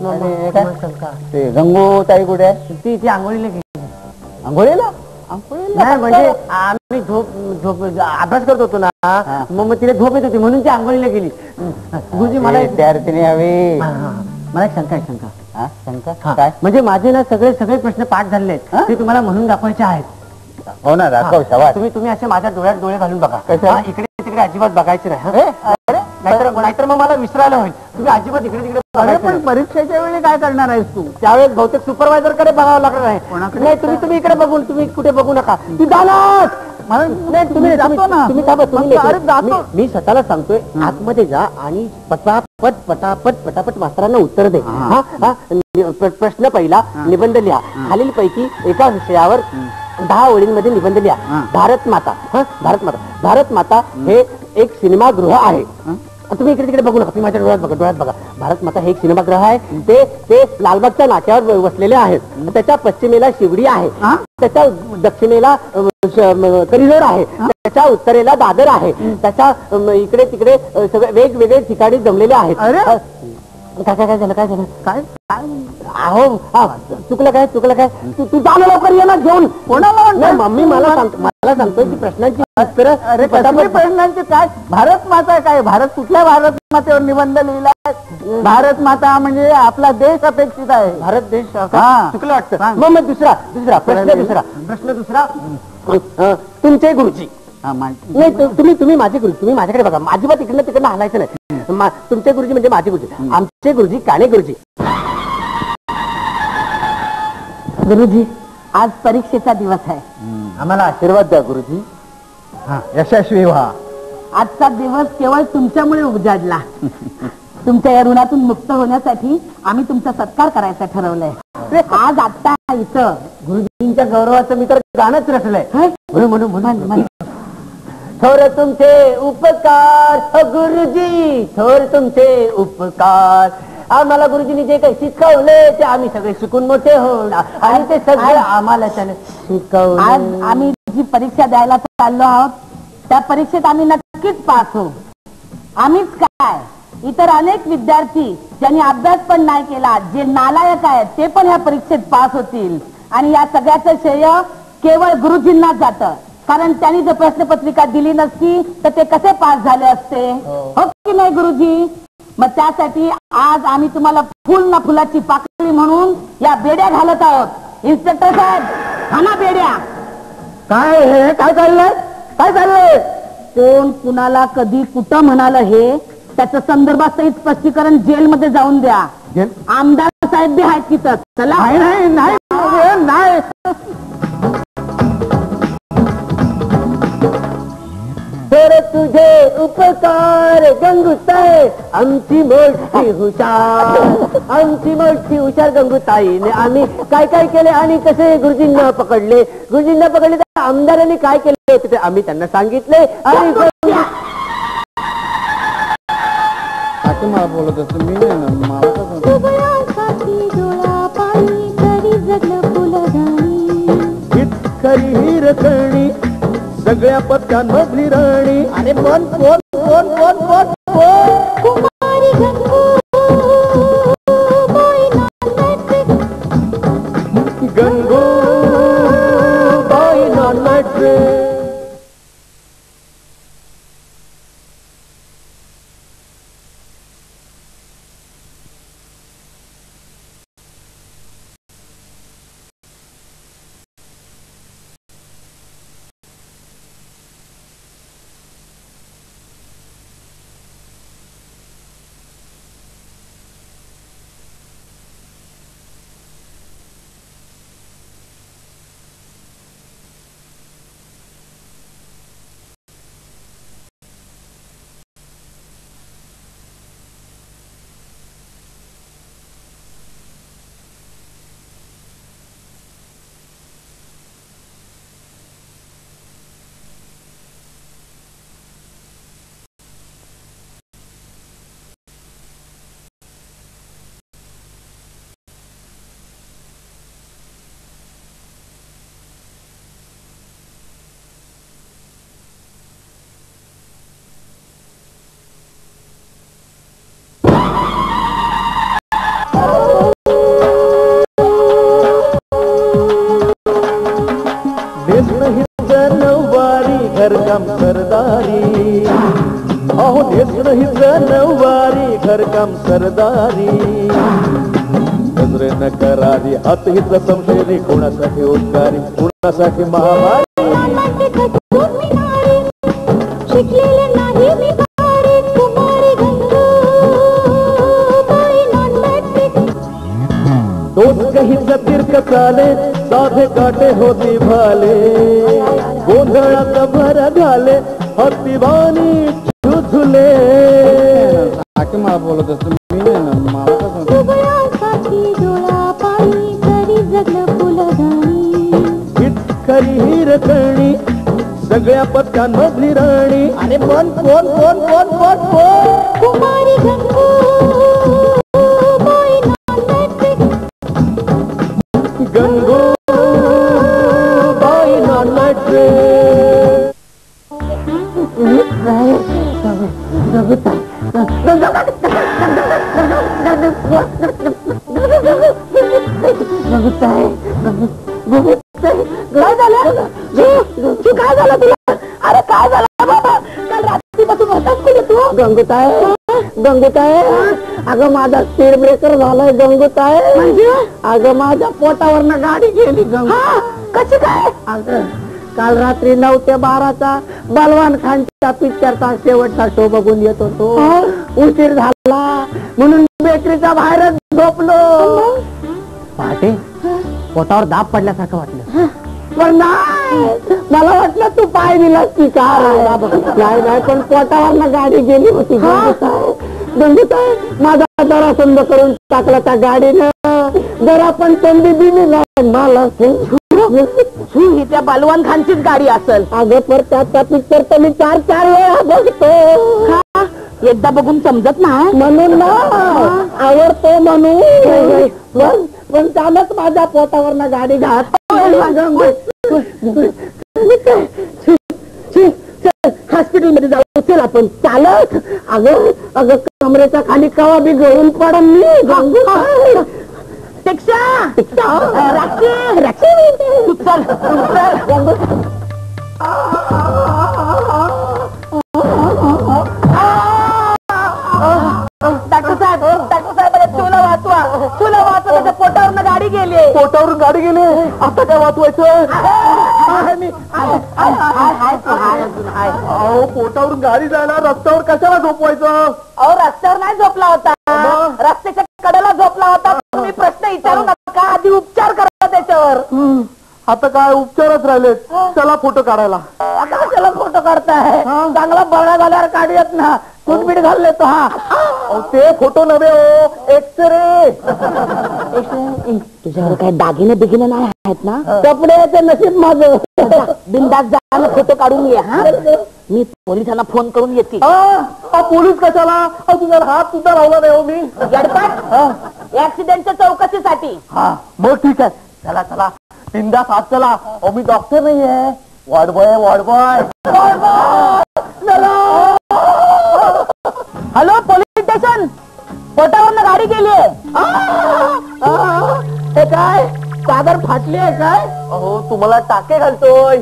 [SPEAKER 4] ते गंगूताई कुठे आहे?
[SPEAKER 2] ती ती आंघोळीला गेली.
[SPEAKER 4] आंघोळीला?
[SPEAKER 2] नाही म्हणजे आम्ही झोप झोप अभ्यास करत होतो ना, मग मग तिला झोप येत होती म्हणून ती आंघोळीला गेली. गुरुजी मला एक
[SPEAKER 4] विद्यार्थिनी हवी.
[SPEAKER 2] मला एक शंका आहे. शंका
[SPEAKER 4] हा शंका काय?
[SPEAKER 2] म्हणजे माझे ना सगळे सगळे प्रश्न पाठ झाले आहेत, ते तुम्हाला म्हणून दाखवायचे आहेत.
[SPEAKER 4] हो ना, दाखव. शाबास.
[SPEAKER 2] तुम्ही तुम्ही असे माझ्या डोळ्यात डोळे घालून बघा.
[SPEAKER 4] कसं?
[SPEAKER 2] हा, इकडे तिकडे तिकडे अजिबात बघायचं नाही हं?
[SPEAKER 4] अरे
[SPEAKER 2] नाहीतर नाहीतर मग मला विसरायला होईल. तुम्ही अजिबात इकडे तिकडे
[SPEAKER 4] अरे
[SPEAKER 2] बघायचं
[SPEAKER 4] पण
[SPEAKER 2] नाही.
[SPEAKER 4] परीक्षेच्या वेळी काय करणार आहेस तू?
[SPEAKER 2] त्यावेळेस बहुतेक सुपरवायझर कडे बघावं लागणार आहे.
[SPEAKER 4] कोणाकडे?
[SPEAKER 2] नाही तुम्ही तुम्ही इकडे बघून तुम्ही कुठे बघू नका. तू जाणार नाही तुम्ही
[SPEAKER 4] जातो ना.
[SPEAKER 2] तुम्ही थांबा, तुम्ही
[SPEAKER 4] मग अरे
[SPEAKER 2] नाही.
[SPEAKER 4] जातो.
[SPEAKER 2] मी- मी स्वतःला सांगतोय आतमध्ये जा आणि पटापट पटापट पटापट मास्तरांना उत्तर दे. हा हा नि- प्र- प्रश्न पहिला निबंध लिहा. खालील पैकी एका विषयावर दहा ओळींमध्ये निबंध लिहा. भारत माता हा भारत माता भारत माता हे एक सिनेमागृह आहे. तुम्ही इकडे तिकडे बघू नका. तुम्ही माझ्या डोळ्यात बघा डोळ्यात बघा. भारत माता हे एक सिनेमागृह आहे. ते ते लालबागच्या नाक्यावर वसलेले आहे. त्याच्या पश्चिमेला शिवडी आहे. त्याच्या दक्षिणेला अ, श- म, करिरोड आहे. त्याच्या उत्तरेला दादर आहे. त्याच्या अम, इकडे तिकडे अ, सगळे वेगवेगळे ठिकाणी जमलेले आहेत.
[SPEAKER 4] अरे.
[SPEAKER 2] अ, काय काय काय झालं काय झालं
[SPEAKER 4] काय
[SPEAKER 2] अहो हा, चुकलं काय चुकलं काय तू तू जा ना लवकर ये ना घेऊन.
[SPEAKER 4] कोणाला
[SPEAKER 2] नाही मम्मी मला सांग- मला सांगतोय की प्रश्नांची उत्तरं
[SPEAKER 4] अरे कसली प्रश्नांचे काय? भारत माता काय? भारत कुठल्या भारत मातेवर निबंध लिहिला? भारत माता म्हणजे आपला देश अपेक्षित आहे.
[SPEAKER 2] भारत देश
[SPEAKER 4] हा.
[SPEAKER 2] चुकलं वाटतं.
[SPEAKER 4] सांग.
[SPEAKER 2] मग मग दुसरा दुसरा प्रश्न दुसरा प्रश्न दुसरा अ, तुमचे गुरुजी
[SPEAKER 4] हा, मा-
[SPEAKER 2] नाही तु- तुम्ही तुम्ही माझे गुरुजी तुम्ही माझ्याकडे बघा. माझी तिकडनं तिकडनं हलायचं नाही. मा- तुमचे गुरुजी म्हणजे माझे गुरुजी. आमचे गुरुजी काणे गुरुजी.
[SPEAKER 3] गुरुजी आज परीक्षेचा दिवस आहे.
[SPEAKER 2] आम्हाला आशीर्वाद द्या गुरुजी.
[SPEAKER 4] हा, यशस्वी व्हा.
[SPEAKER 3] आजचा दिवस केवळ तुमच्यामुळे उजाडला. तुमच्या या ऋणातून मुक्त होण्यासाठी आम्ही तुमचा सत्कार करायचा ठरवलंय. आज आता इथं
[SPEAKER 2] गुरुजींच्या गौरवाचं मी तर गाणंच रचलंय.
[SPEAKER 3] हं?
[SPEAKER 2] म्हणून म्हणून म्हणून
[SPEAKER 3] म्हण-
[SPEAKER 2] थोर तुमचे उपकार अ गुरुजी थोर तुमचे उपकार. आम्हाला गुरुजींनी जे काही शिकवले ते आम्ही सगळे शिकून मोठे होणार आणि ते सगळे आम्हाला त्याने
[SPEAKER 3] आज
[SPEAKER 2] शिकवले.
[SPEAKER 3] आम्ही जी परीक्षा द्यायला चाललो आहोत त्या परीक्षेत आम्ही नक्कीच पास होऊ. आम्हीच काय इतर अनेक विद्यार्थी ज्यांनी अभ्यास पण नाही केला जे नालायक आहेत ते पण ह्या परीक्षेत पास होतील. आणि या सगळ्याचं श्रेय केवळ गुरुजींना जातं. कारण त्यांनी जर प्रश्नपत्रिका दिली नसती तर ते कसे पास झाले असते? हो की नाही गुरुजी? मग त्यासाठी आज आम्ही तुम्हाला फुल ना फुलाची पाकळी म्हणून या बेड्या घालत आहोत. इन्स्पेक्टर साहेब हाना बेड्या.
[SPEAKER 2] काय हे काय चाललंय काय चाललंय?
[SPEAKER 3] कोण कुणाला कधी कुठं म्हणालं हे त्याचं संदर्भात सहित स्पष्टीकरण जेलमध्ये जाऊन द्या.
[SPEAKER 4] जेल?
[SPEAKER 3] आमदार साहेब बी आहेत तिथं. चला.
[SPEAKER 4] नाही नाही नाही नाही.
[SPEAKER 2] तर तुझे उपकार गंगूताई आमची मोठी हुशार आमची मोठी हुशार गंगूताईने आम्ही काय काय केले आणि कसे गुरुजींना पकडले. गुरुजींना पकडले तर आमदारांनी काय केले होते ते आम्ही त्यांना सांगितले. आणि
[SPEAKER 4] मला बोलत असतो मी नाही ना. मला
[SPEAKER 2] खरी हिरकणी सगळ्या पत्त्यांमधली राणी. अरे कोण कोण कोण कोण कोण कोण गंगू बाई नॉन मॅट्रिक. घरकाम सरदारी अहो नेसणं हिच नऊवारी घरकाम सरदारी. नजरे न करारी हात हिच संशयरी कोणासाठी उद्गारी कोणासाठी महामारी. शिकलेले झाले साधे काटे होती भाले गोंधळात भर घाले हत्तीवानी झुझुले
[SPEAKER 4] आके मला बोलत असतो मी नाही ना मला कसं
[SPEAKER 2] खरी हिरकणी सगळ्या पत्त्यांमधली राणी.
[SPEAKER 1] अरे कोण कोण कोण कोण कोण कोण
[SPEAKER 5] कुमारी
[SPEAKER 2] गंगू बाई नाट्रे
[SPEAKER 1] काय झालं तू काय झालं तुला? अरे काय झालं बाबा? काल रात्रीपासून होताच कुठे तू?
[SPEAKER 3] गंगूताई गंगूताई अगं माझा स्पीड ब्रेकर झालाय गंगूताई.
[SPEAKER 1] म्हणजे
[SPEAKER 3] अगं माझ्या पोटावरनं गाडी गेली गंगू.
[SPEAKER 1] कशी काय?
[SPEAKER 3] अगं काल रात्री नऊ ते बाराचा बलवान खानच्या पिक्चरचा शेवटचा शो बघून येत होतो. उशीर झाला म्हणून बेकरीच्या बाहेरच झोपलो. पहाटे पोटावर दाब पडल्यासारखं वाटलं पण नाही मला वाटलं तू पाय दिलास की कार नाही नाही पण पोटावरनं गाडी गेली होती. गंगूताई माझा दरा संद करून टाकला त्या गाडीनं. जरा पण संधी दिली नाही मला.
[SPEAKER 1] ही त्या बलवान खानचीच गाडी असेल.
[SPEAKER 3] अगं पर त्याचा पिक्चर तर मी चार चार वेळा बघतो.
[SPEAKER 1] एकदा बघून समजत नाही
[SPEAKER 3] म्हणून ना आवडतो म्हणून पण पण त्यानंच माझ्या पोटावरनं गाडी घात. हॉस्पिटल मध्ये जाऊ चल आपण चालत. अगं अगं कमरेच्या खाली कवा बी गळून पडन मी.
[SPEAKER 1] रिक्षा तू चल डॉक्टर साहेब डॉक्टर साहेब तुला वाचवा तुला वाचवा. त्याच्या पोटावरून गाडी गेली.
[SPEAKER 2] पोटावरून गाडी गेली आता काय वाचवायचं? अहो पोटावरून गाडी जायला रस्त्यावर कशाला झोपवायचं?
[SPEAKER 1] अहो रस्त्यावर नाही झोपला होता रस्त्याच्या कडेला झोपला होता. तुम्ही प्रश्न विचारू नका आधी उपचार करा त्याच्यावर.
[SPEAKER 2] आता काय उपचारच राहिले चला फोटो काढायला.
[SPEAKER 3] आता कशाला फोटो काढताय? चांगला बळा झाल्यावर काढूयात ना. कुठबीड घालले तो हा.
[SPEAKER 2] ते फोटो नव्हे हो एक्सरे.
[SPEAKER 3] तुझ्यावर काही दागिने बिगिने नाही आहेत ना? कपड्याचं नशीब माझं.
[SPEAKER 1] बिंदास जायला फोटो काढून ये. हा मी पोलिसांना फोन करून येते.
[SPEAKER 2] पोलीस कशाला? तुझ्या हात सुद्धा लावला नाही हो मी.
[SPEAKER 1] गडपाट ऍक्सिडेंटच्या चौकशीसाठी.
[SPEAKER 2] हा मग ठीक आहे चला चला बिंदास हात चला. अहो मी डॉक्टर नाही आहे ward boy ward boy.
[SPEAKER 1] Hello police station पोटावरनं गाडी गेली.
[SPEAKER 3] हे काय चादर फाटली आहे काय?
[SPEAKER 2] अहो तुम्हाला टाके घालतोय.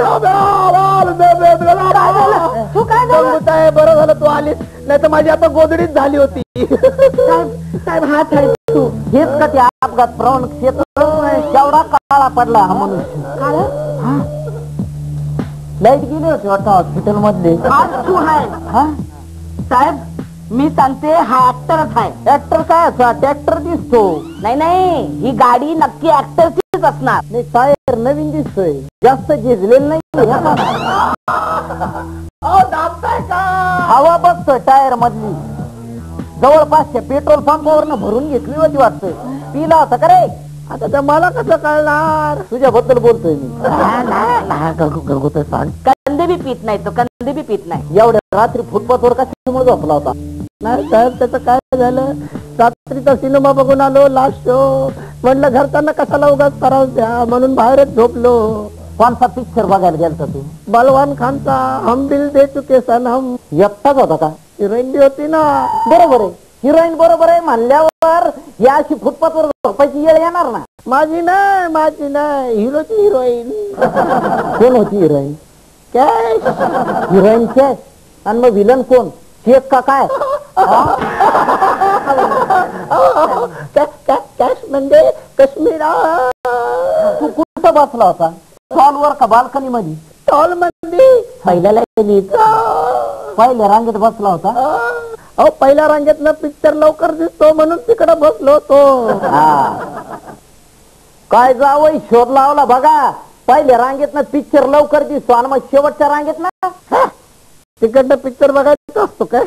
[SPEAKER 1] तू काय झालं?
[SPEAKER 3] बरं झालं तू आलीस नाही तर माझी आता गोदडीच झाली होती.
[SPEAKER 1] साहेब हात आहे तू
[SPEAKER 3] हेच का ते अपघात प्रवण क्षेत्र केवढा काळा पडला हा मनुष्य. लाईट गेली होती वाटतं हॉस्पिटल मधले.
[SPEAKER 1] हात तू आहे साहेब मी सांगते हा ऍक्टरच आहे.
[SPEAKER 3] ऍक्टर काय असा ट्रॅक्टर दिसतो.
[SPEAKER 1] नाही नाही ही गाडी नक्की ऍक्टरचीच असणार.
[SPEAKER 3] नाही टायर नवीन दिसतोय जास्त झिजलेलं नाही. हवा बघतोय टायर मधली जवळपासच्या पेट्रोल पंपावरनं भरून घेतली होती वाटतंय. पिला होता का रे? आता तर मला कसं कळणार? तुझ्याबद्दल बोलतोय मी. सांग
[SPEAKER 1] कंदे बी पित नाही तो कंदे बी पित नाही.
[SPEAKER 3] एवढ्या रात्री फुटपाथवर कशामुळे झोपला होता? नाही साहेब त्याचं काय झालं रात्रीचा सिनेमा बघून आलो लास्ट शो. म्हणलं घरच्यांना कशाला उगाच त्रास द्या म्हणून बाहेरच झोपलो. कोणता पिक्चर बघायला गेलता तू? बलवान खानचा हम दिल दे चुके सनम. एकटाच होता का? हिरोईन बी होती ना. बरोबर आहे हिरोईन बरोबर आहे म्हणल्यावर या अशी फुटपाथवर झोपायची वेळ येणार ना. माझी नाही माझी नाही हिरोची हिरोईन. कोण होती हिरोईन? कॅश. हिरोईन कॅश आणि मग विलन कोण? शेख का काय? कॅश म्हणजे काश्मीर. तू कुठं बसला होता? स्टॉलवर का बाल्कनी मध्ये? स्टॉल मध्ये पहिल्या लाईनीत पहिल्या रांगेत बसला होता. अहो पहिल्या रांगेतनं पिक्चर लवकर दिसतो म्हणून तिकडे बसलो होतो.
[SPEAKER 2] काय जावं शोध लावला बघा. पहिल्या रांगेत ना पिक्चर लवकर दिसतो आणि मग शेवटच्या रांगेत ना तिकडनं पिक्चर बघायचा असतो काय.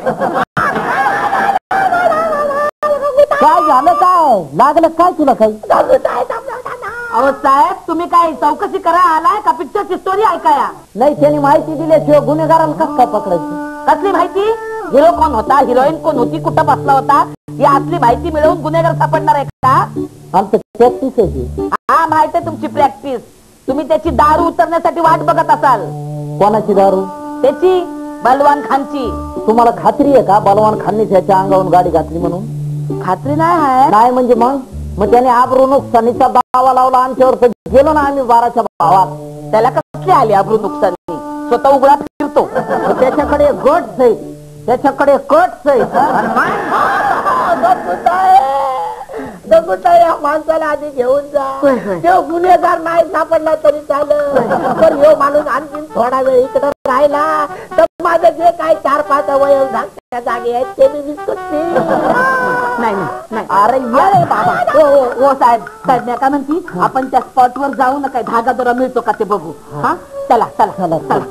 [SPEAKER 2] काय झालं काय लागलं काय तुला काही.
[SPEAKER 3] अहो साहेब तुम्ही काय चौकशी करा आलाय का पिक्चरची स्टोरी ऐकाया.
[SPEAKER 2] नाही त्यांनी माहिती दिल्याशिवाय गुन्हेगाराला कसं काय पकडायची.
[SPEAKER 3] कसली माहिती. हिरो कोण होता हिरोईन कोण होती कुठं बसला होता ही असली माहिती मिळवून गुन्हेगार सापडणार आहे का.
[SPEAKER 2] आमचं प्रॅक्टिस आहे.
[SPEAKER 3] हा माहिती आहे तुमची प्रॅक्टिस. तुम्ही त्याची दारू उतरण्यासाठी वाट बघत असाल.
[SPEAKER 2] कोणाची दारू.
[SPEAKER 3] त्याची बलवान खानची.
[SPEAKER 2] तुम्हाला खात्री आहे का बलवान खानने त्याच्या अंगावरून गाडी घातली म्हणून.
[SPEAKER 3] खात्री नाही आहे.
[SPEAKER 2] नाही म्हणजे मग मग त्याने आबरू नुकसानीचा दावा लावला आमच्यावर तर गेलो ना आम्ही बाराच्या भावात.
[SPEAKER 3] त्याला कसली आली आबरू नुकसानी. स्वतः उघडा फिरतो.
[SPEAKER 2] त्याच्याकडे गट्स आहे त्याच्याकडे कट्स आहे.
[SPEAKER 1] या माणसाला आधी घेऊन जा. तो गुन्हेगार नाही सापडला तरी चालेल पण ह्यो माणूस आणखी थोडा वेळ इकडे राहिला तर माझं जे काही चार पाच अवयव त्या जागे आहेत ते मी विसरते.
[SPEAKER 3] नाही नाही अरे ये बाबा. हो हो साहेब साहेब मी काय म्हणती आपण त्या स्पॉट वर जाऊ ना काय धागा दोरा मिळतो का ते बघू. हा चला चला चला चला.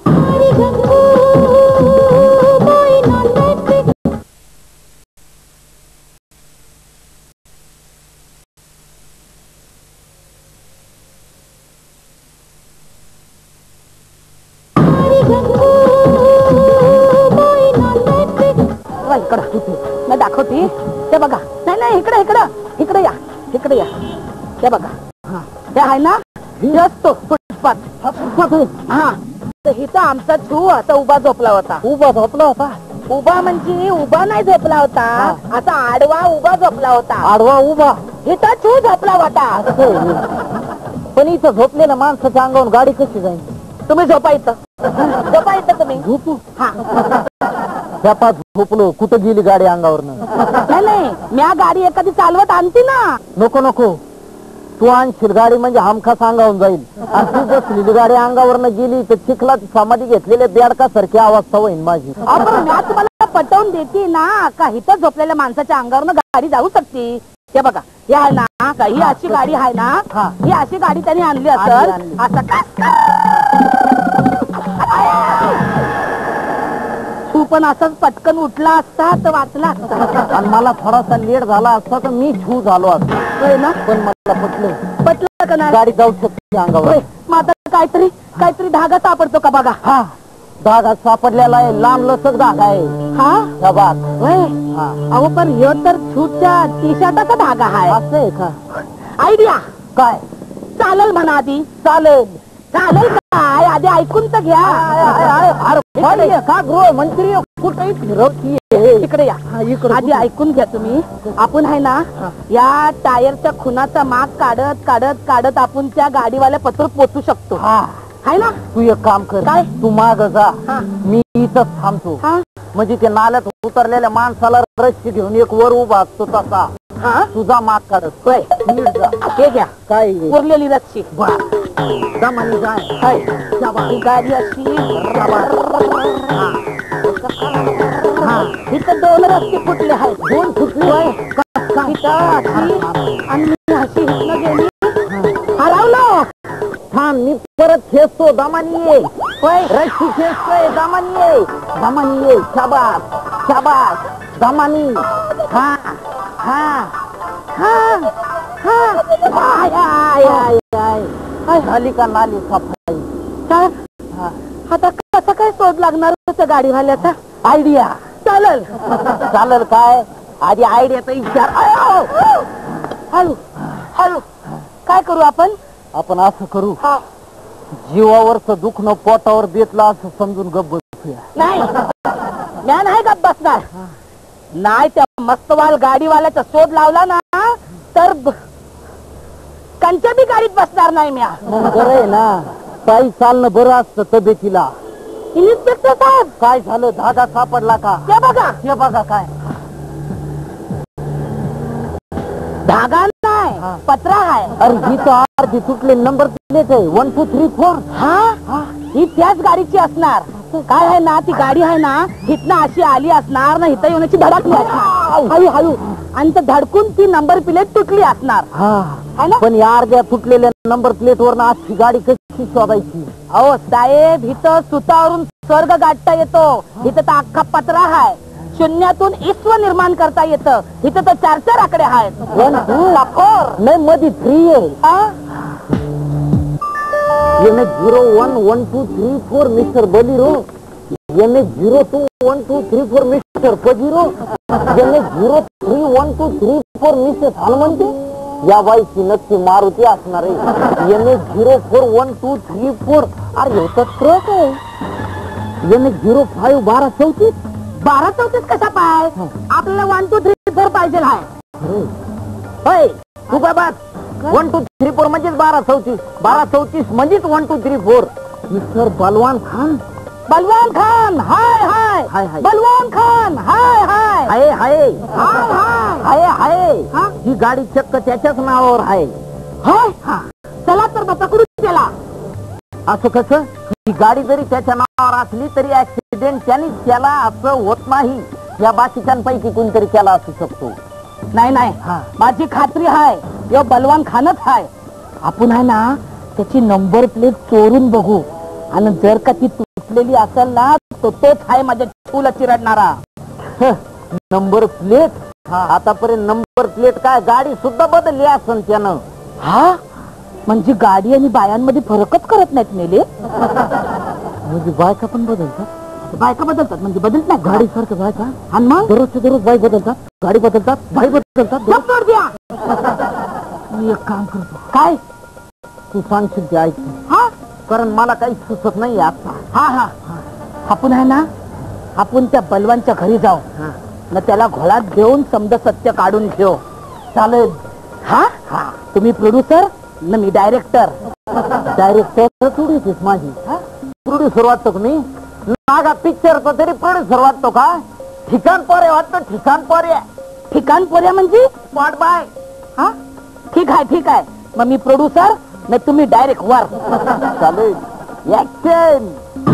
[SPEAKER 3] इकडं दाखवती ते बघा. नाही नाही इकडे इकडं इकडे या इकडे या ते बघा. ते आहे ना असतो फुटपाथ. हा इथं आमचा छू असा उभा झोपला होता.
[SPEAKER 2] उभा झोपला होता.
[SPEAKER 3] उभा म्हणजे उभा नाही झोपला होता असा आडवा उभा झोपला होता.
[SPEAKER 2] आडवा उभा.
[SPEAKER 3] इथं छू झोपला होता.
[SPEAKER 2] पण इथं झोपलेल्या माणसाच्या अंगावरून गाडी कशी जाईल.
[SPEAKER 3] तुम्ही झोपा इथं झोपा इथं तुम्ही
[SPEAKER 2] झोपू.
[SPEAKER 3] हा
[SPEAKER 2] त्या पाच झोपलो कुठं गेली गाडी अंगावरनं.
[SPEAKER 3] नाही नाही मी गाडी एखादी चालवत आणते ना.
[SPEAKER 2] नको नको तू आणशील गाडी म्हणजे हमखास अंगावून जाईल. आणि तू बसलेली गाडी अंगावरनं गेली तर चिखलात समाधी घेतलेल्या बेडकासारखी अवस्था होईल माझी.
[SPEAKER 3] आपण मी तुम्हाला पटवून देते ना का इथं झोपलेल्या माणसाच्या अंगावरनं गाडी जाऊ शकते. हे बघा हे आहे ना का ही अशी गाडी आहे ना ही अशी गाडी त्यांनी आणली असेल असं का. तू पण असंच पटकन उठला असता तर वाचला असता.
[SPEAKER 2] आणि मला थोडासा लेट झाला असता तर मी छू झालो असतो
[SPEAKER 3] ना.
[SPEAKER 2] पण मला पटलं
[SPEAKER 3] पटलं का नाही.
[SPEAKER 2] गाडी जाऊ शकते अंगावर.
[SPEAKER 3] मग आता काहीतरी काहीतरी धागा सापडतो का बघा.
[SPEAKER 2] हा धागा सापडलेला आहे लांब लचक धागा आहे.
[SPEAKER 3] हा
[SPEAKER 2] बाग
[SPEAKER 3] अहो पण ह्यो तर छूटच्या टी शर्टाचा धागा आहे.
[SPEAKER 2] असं आहे का.
[SPEAKER 3] आयडिया
[SPEAKER 2] काय
[SPEAKER 3] चालेल म्हणा आधी.
[SPEAKER 2] चालेल
[SPEAKER 3] चालेल काय आधी ऐकून तर घ्या.
[SPEAKER 2] का गृहमंत्री कुठेही फिरवती
[SPEAKER 3] इकडे या आधी ऐकून घ्या तुम्ही. आपण आहे ना या टायरच्या खुनाचा माग काढत काढत काढत आपण त्या गाडीवाल्या पत्र पोचू शकतो. आहे ना.
[SPEAKER 2] तू एक काम कर
[SPEAKER 3] काय
[SPEAKER 2] तू माग जा मी इथंच थांबतो. म्हणजे ते नाल्यात उतरलेल्या माणसाला रस्सी घेऊन एक वर उभा असतो तसा तुझा माग काढत. नीट जा.
[SPEAKER 3] हे घ्या
[SPEAKER 2] काय
[SPEAKER 3] उरलेली रस्सी.
[SPEAKER 2] दमानी जाय
[SPEAKER 3] गाडी अशी इथं दोन रस्ते फुटले आहेत.
[SPEAKER 2] दोन फुटले
[SPEAKER 3] आणि अशी इथनं गेली हरवलो.
[SPEAKER 2] थांब मी परत खेचतो दमानी ये. रस्सी खेचतोय दमानी ये दमानी ये. शाबास शाबास दमानी. हा हा हा हा झाली का नाली सफाई.
[SPEAKER 3] आता कसं काय शोध लागणार होतं गाडीवाल्याचा.
[SPEAKER 2] आयडिया.
[SPEAKER 3] चालेल
[SPEAKER 2] चालेल काय आधी आयडियाचा विचार.
[SPEAKER 3] हळू हळू काय करू आपण.
[SPEAKER 2] आपण असं करू जीवावरच दुखणं पोटावर बेतलं असं समजून गप्प बसूया.
[SPEAKER 3] नाही म्या नाही गप्प बसणार. नाही त्या मस्तवाल गाडीवाल्याचा शोध लावला ना तर कंच्या बी गाडीत बसणार नाही म्या.
[SPEAKER 2] बरं आहे ना पायी चालणं बरं असतं तब्येतीला.
[SPEAKER 3] इन्स्पेक्टर साहेब
[SPEAKER 2] काय झालं धागा सापडला का.
[SPEAKER 3] ते बघा
[SPEAKER 2] हे बघा काय
[SPEAKER 3] धागा नाही पत्रा आहे.
[SPEAKER 2] अरे ही तर अर्धी तुटले नंबर दिलेच आहे वन टू थ्री फोर.
[SPEAKER 3] हा ही त्याच गाडीची असणार. काय आहे ना ती गाडी आहे ना हिथनं अशी आली असणार ना इथं येण्याची धडकली असणार. हळू हळू आणि ते धडकून ती नंबर प्लेट तुटली असणार है ना?
[SPEAKER 1] पण या अर्ध्या फुटलेल्या नंबर प्लेट वर आजची गाडी कशी शोधायची?
[SPEAKER 3] अहो साहेब, इथं सुतावरून स्वर्ग गाठता येतो. इथं तर अख्खा पत्रा हाय. शून्यातून ईश्वर निर्माण करता येतं. इथं तर चार चार आकडे आहेत.
[SPEAKER 1] वन टू नाही मध्ये थ्री आहे. M H zero one one to three four mister Bolero. M H zero two one to three four mister Pajero. एम एच झिरो थ्री वन टू थ्री फोर मिस्टर हनुमंती. या बाईची नक्की मारुती असणार आहे. M H zero four one to three four. अरे हे तर ट्रक आहे. एम एच झिरो फाईव्ह बारा चौतीस.
[SPEAKER 3] बारा चौतीस कसा पाय? आपल्याला वन टू थ्री फोर पाहिजे आहे.
[SPEAKER 1] तू काय बात? वन टू थ्री फोर म्हणजेच बारा चौतीस. बारा चौतीस म्हणजेच one to three four. Mister Balwan Khan.
[SPEAKER 3] बलवान खान हाय हाय.
[SPEAKER 1] हाय हाय.
[SPEAKER 3] बलवान खान हाय हाय.
[SPEAKER 1] हाय हाय
[SPEAKER 3] हाय हाय.
[SPEAKER 1] हाय हाय. ही गाडी चक्क त्याच्याच नावावर आहे.
[SPEAKER 3] हाय हा. चला तर मग पकडू त्याला.
[SPEAKER 1] असं कसं? ही गाडी जरी त्याच्या नावावर असली तरी ऍक्सिडेंट त्यानेच केला असं होत नाही. या बाकीच्यांपैकी कोणतरी केला असू शकतो.
[SPEAKER 3] नाही नाही, माझी खात्री आहे यो बलवान खानच आहे. आपण आहे ना त्याची नंबर प्लेट चोरून बघू, आणि जर का ती तुटलेली असेल ना तो तोच आहे माझ्या छूला चिरडणारा.
[SPEAKER 1] Number plate? आतापर्यंत नंबर प्लेट काय गाडी सुद्धा बदलली असेल त्यानं.
[SPEAKER 3] हा म्हणजे गाडी आणि बायांमध्ये फरकच करत नाहीत मेले.
[SPEAKER 1] म्हणजे बायका पण बदलतात?
[SPEAKER 3] बायका बदलतात म्हणजे बदलत नाही
[SPEAKER 1] गाडी सारखं बायका.
[SPEAKER 3] आणि मग
[SPEAKER 1] दररोजच्या दररोज बाई बदलतात, गाडी बदलतात, बाई बदलतात.
[SPEAKER 3] सोड द्या. मी एक काम करतो. काय?
[SPEAKER 1] तू सांगशील ते ऐक.
[SPEAKER 3] हा
[SPEAKER 1] कारण मला काही सुचत नाही आता.
[SPEAKER 3] हा हा आपण आहे ना आपण त्या बलवानच्या घरी जाऊ ना, त्याला घोळात घेऊन समजा सत्य काढून घेऊ. चालेल? हा हा. तुम्ही प्रोड्युसर ना मी डायरेक्टर.
[SPEAKER 1] डायरेक्टर प्रोड्युसर माझी. प्रोड्युसर वाटतो मी. नागा पिक्चरचा तरी प्रोड्युसर वाटतो का? ठिकाण पोरे वाटतो. ठिकाण पोरे.
[SPEAKER 3] ठिकाण पोऱ्या म्हणजे
[SPEAKER 1] स्पॉट बाय.
[SPEAKER 3] हा ठीक आहे ठीक आहे. मग मी प्रोड्युसर ना तुम्ही डायरेक्ट वर.
[SPEAKER 1] चालेल. Action.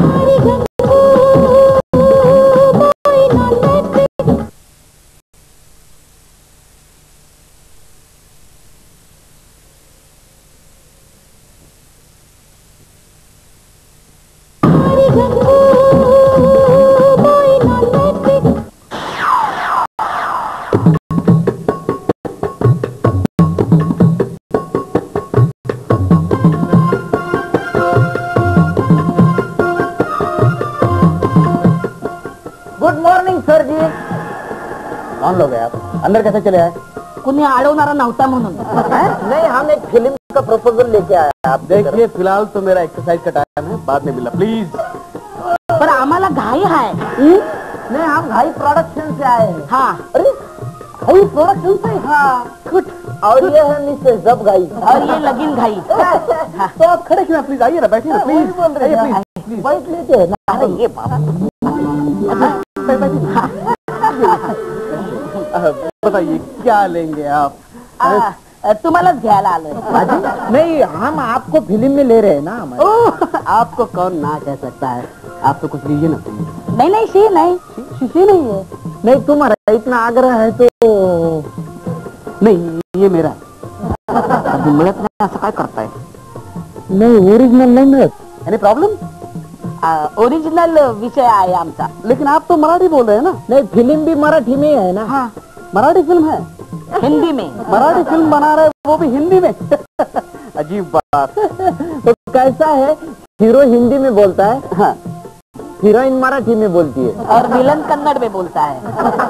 [SPEAKER 1] Good morning sir ji. कौन लोग हैं आप? अंदर कैसे चले आए?
[SPEAKER 3] कुणी अडवणारा नव्हता म्हणून.
[SPEAKER 1] नहीं, हम एक फिल्म का प्रपोजल लेके आए. आप
[SPEAKER 2] देखिए फिलहाल तो मेरा एक्सरसाइज का टाइम है, बाद में मिला प्लीज.
[SPEAKER 3] पण आम्हाला घाई आहे.
[SPEAKER 1] नहीं, हम भाई प्रोडक्शन से आए हैं.
[SPEAKER 3] हा.
[SPEAKER 1] अरे भाई प्रोडक्शन से? हाँ. गुड. और ये है मिस्टर जब गाई.
[SPEAKER 3] और ये लगीन घाई.
[SPEAKER 2] तो आप खड़े क्यों? प्लीज आइए ना, बैठिए ना प्लीज. प्लीज
[SPEAKER 1] बैठ लेते हैं ना. अरे ये बाबा
[SPEAKER 2] बताइए क्या लेंगे आप?
[SPEAKER 3] आ, तुम्हालाच घ्यायला आलोय.
[SPEAKER 1] नहीं, हम आपको फिल्म में ले रहे हैं ना.
[SPEAKER 3] ओह,
[SPEAKER 1] आपको कौन ना कह सकता है. आप तो कुछ लीजिए ना.
[SPEAKER 3] नाही नाही शी नाही.
[SPEAKER 1] शीशी नहीं है. नहीं, तुम्हारा इतना आग्रह है तो
[SPEAKER 2] नहीं, ये मेरा अभी मिळत नाही असं काय करताय?
[SPEAKER 1] नहीं, ओरिजिनल नहीं मिलत.
[SPEAKER 2] Any problem?
[SPEAKER 3] ओरिजिनल विषय आहे आमचा.
[SPEAKER 2] लेकिन आप तो मराठी बोल रहे हैं ना.
[SPEAKER 1] नहीं, फिल्म भी मराठी में है ना.
[SPEAKER 3] हाँ.
[SPEAKER 2] मराठी फिल्म है.
[SPEAKER 3] हिंदी में.
[SPEAKER 2] मराठी फिल्म बना रहे वो भी हिंदी में. अजीब बात.
[SPEAKER 1] तो कैसा है? हीरो हिंदी में बोलता है. हाँ. हीरोइन मराठी में बोलती है.
[SPEAKER 3] और विलन कन्नड़ में बोलता है.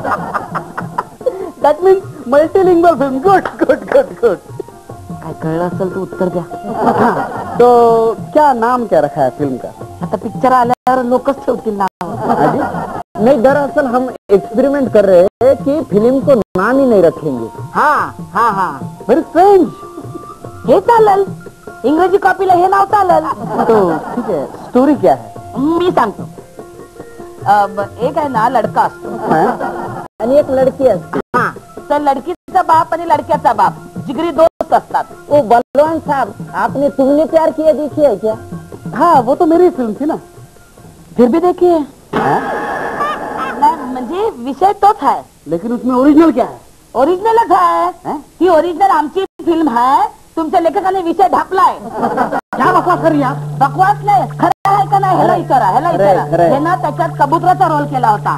[SPEAKER 2] That means multilingual film. Good good good good.
[SPEAKER 1] काय कळलं असेल तो उत्तर द्या.
[SPEAKER 2] तो क्या नाम क्या रखा है फिल्म का?
[SPEAKER 3] आता पिक्चर आल्यावर लोकच ठेवतील नाव.
[SPEAKER 1] नहीं, दरअसल हम एक्सपेरिमेंट कर रहे हैं कि फिल्म को नाम ही नहीं रखेंगे.
[SPEAKER 3] हाँ हाँ हाँ.
[SPEAKER 2] Very strange.
[SPEAKER 3] हे चालेल. इंग्रजी कॉपीला हे नाव चालेल.
[SPEAKER 2] तो ठीक है. स्टोरी क्या है?
[SPEAKER 3] मी सांगतो. अब एक आहे ना लडका असतो
[SPEAKER 1] आणि एक लड़की असते.
[SPEAKER 3] हा. तर लडकीचा बाप आणि लडक्याचा बाप जिगरी दोस्त असतात.
[SPEAKER 1] ओ बलवान साहब, आपने तुमने प्यार किया देखी है क्या?
[SPEAKER 2] हाँ, वो तो मेरी फिल्म थी ना.
[SPEAKER 3] फिर भी देखिए. नाही, म्हणजे विषय तोच आहे.
[SPEAKER 2] लेकिन उसमें ओरिजिनल क्या है?
[SPEAKER 3] ओरिजिनलच आहे ही ओरिजिनल आमची फिल्म आहे. तुमच्या लेखकाने विषय ढापलाय.
[SPEAKER 1] क्या बकवास कर या
[SPEAKER 3] बकवास नाही खरं आहे का नाही ह्याला विचारा ह्याला विचारा. हे ना त्याच्यात कबुतराचा रोल केला होता.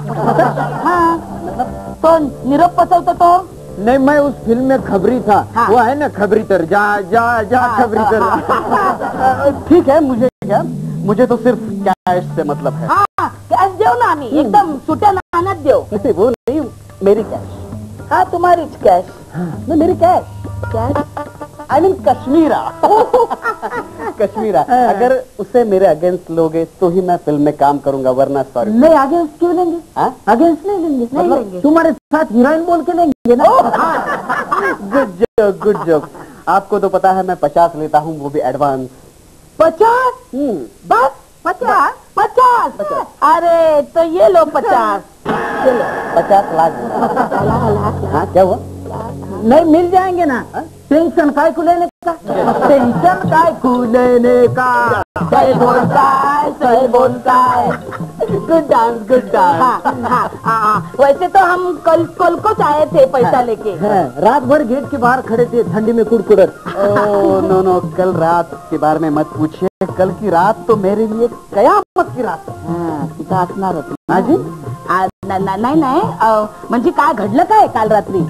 [SPEAKER 3] हा तो निरोप पचवतो तो.
[SPEAKER 2] नहीं, मैं उस फिल्म में खबरी था.
[SPEAKER 3] हाँ.
[SPEAKER 2] वो है ना खबरी तर जा जा जा
[SPEAKER 3] हाँ,
[SPEAKER 2] खबरी तर.
[SPEAKER 4] ठीक है, मुझे क्या मुझे तो सिर्फ कैश से मतलब है.
[SPEAKER 3] हा कॅश देऊ ना आम्ही एकदम सुट्या नाण्यात देऊ.
[SPEAKER 4] नहीं, वो नहीं, मेरी कैश.
[SPEAKER 3] हा तुम्हारीच कॅश.
[SPEAKER 4] नहीं, मेरी cash.
[SPEAKER 3] Cash
[SPEAKER 4] I mean Kashmira. Kashmira. अगर उसे मेरे अगेंस्ट लोगे तो ही मैं फिल्म में काम करूंगा, वरना सॉरी.
[SPEAKER 1] नहीं अगेंस्ट क्यों लेंगे? अगेंस्ट नहीं लेंगे.
[SPEAKER 3] नहीं लेंगे.
[SPEAKER 1] तुम्हारे साथ हीरोइन बोल के लेंगे ना.
[SPEAKER 4] Good joke, good joke. आपको तो पता है मैं पचास लेता हूँ, वो भी एडवांस.
[SPEAKER 3] पचास बस पचास पचास. अरे तो ये लो पचास.
[SPEAKER 4] पचास लाख. हाँ, क्या हुआ?
[SPEAKER 1] नहीं मिल जाएंगे ना. टेंशन काय को लेने का. टेंशन काय को लेने का.
[SPEAKER 3] सही बोल काय सही बोल काय.
[SPEAKER 1] Good dance good dance.
[SPEAKER 3] हाँ, हाँ, हाँ, वैसे तो हम कल कल को आए थे पैसा लेके.
[SPEAKER 1] रात भर गेट के बाहर खड़े थे ठंडी में कुड़कुड़त.
[SPEAKER 4] ओह नो नो, कल रात के बारे में मत पूछिए. कल की रात तो मेरे लिए कयामत की रात.
[SPEAKER 3] तिथं असणारच.
[SPEAKER 4] हाँ जी.
[SPEAKER 3] आ, न- न- नाही नाही अ, म्हणजे काय घडलं काय काल रात्री.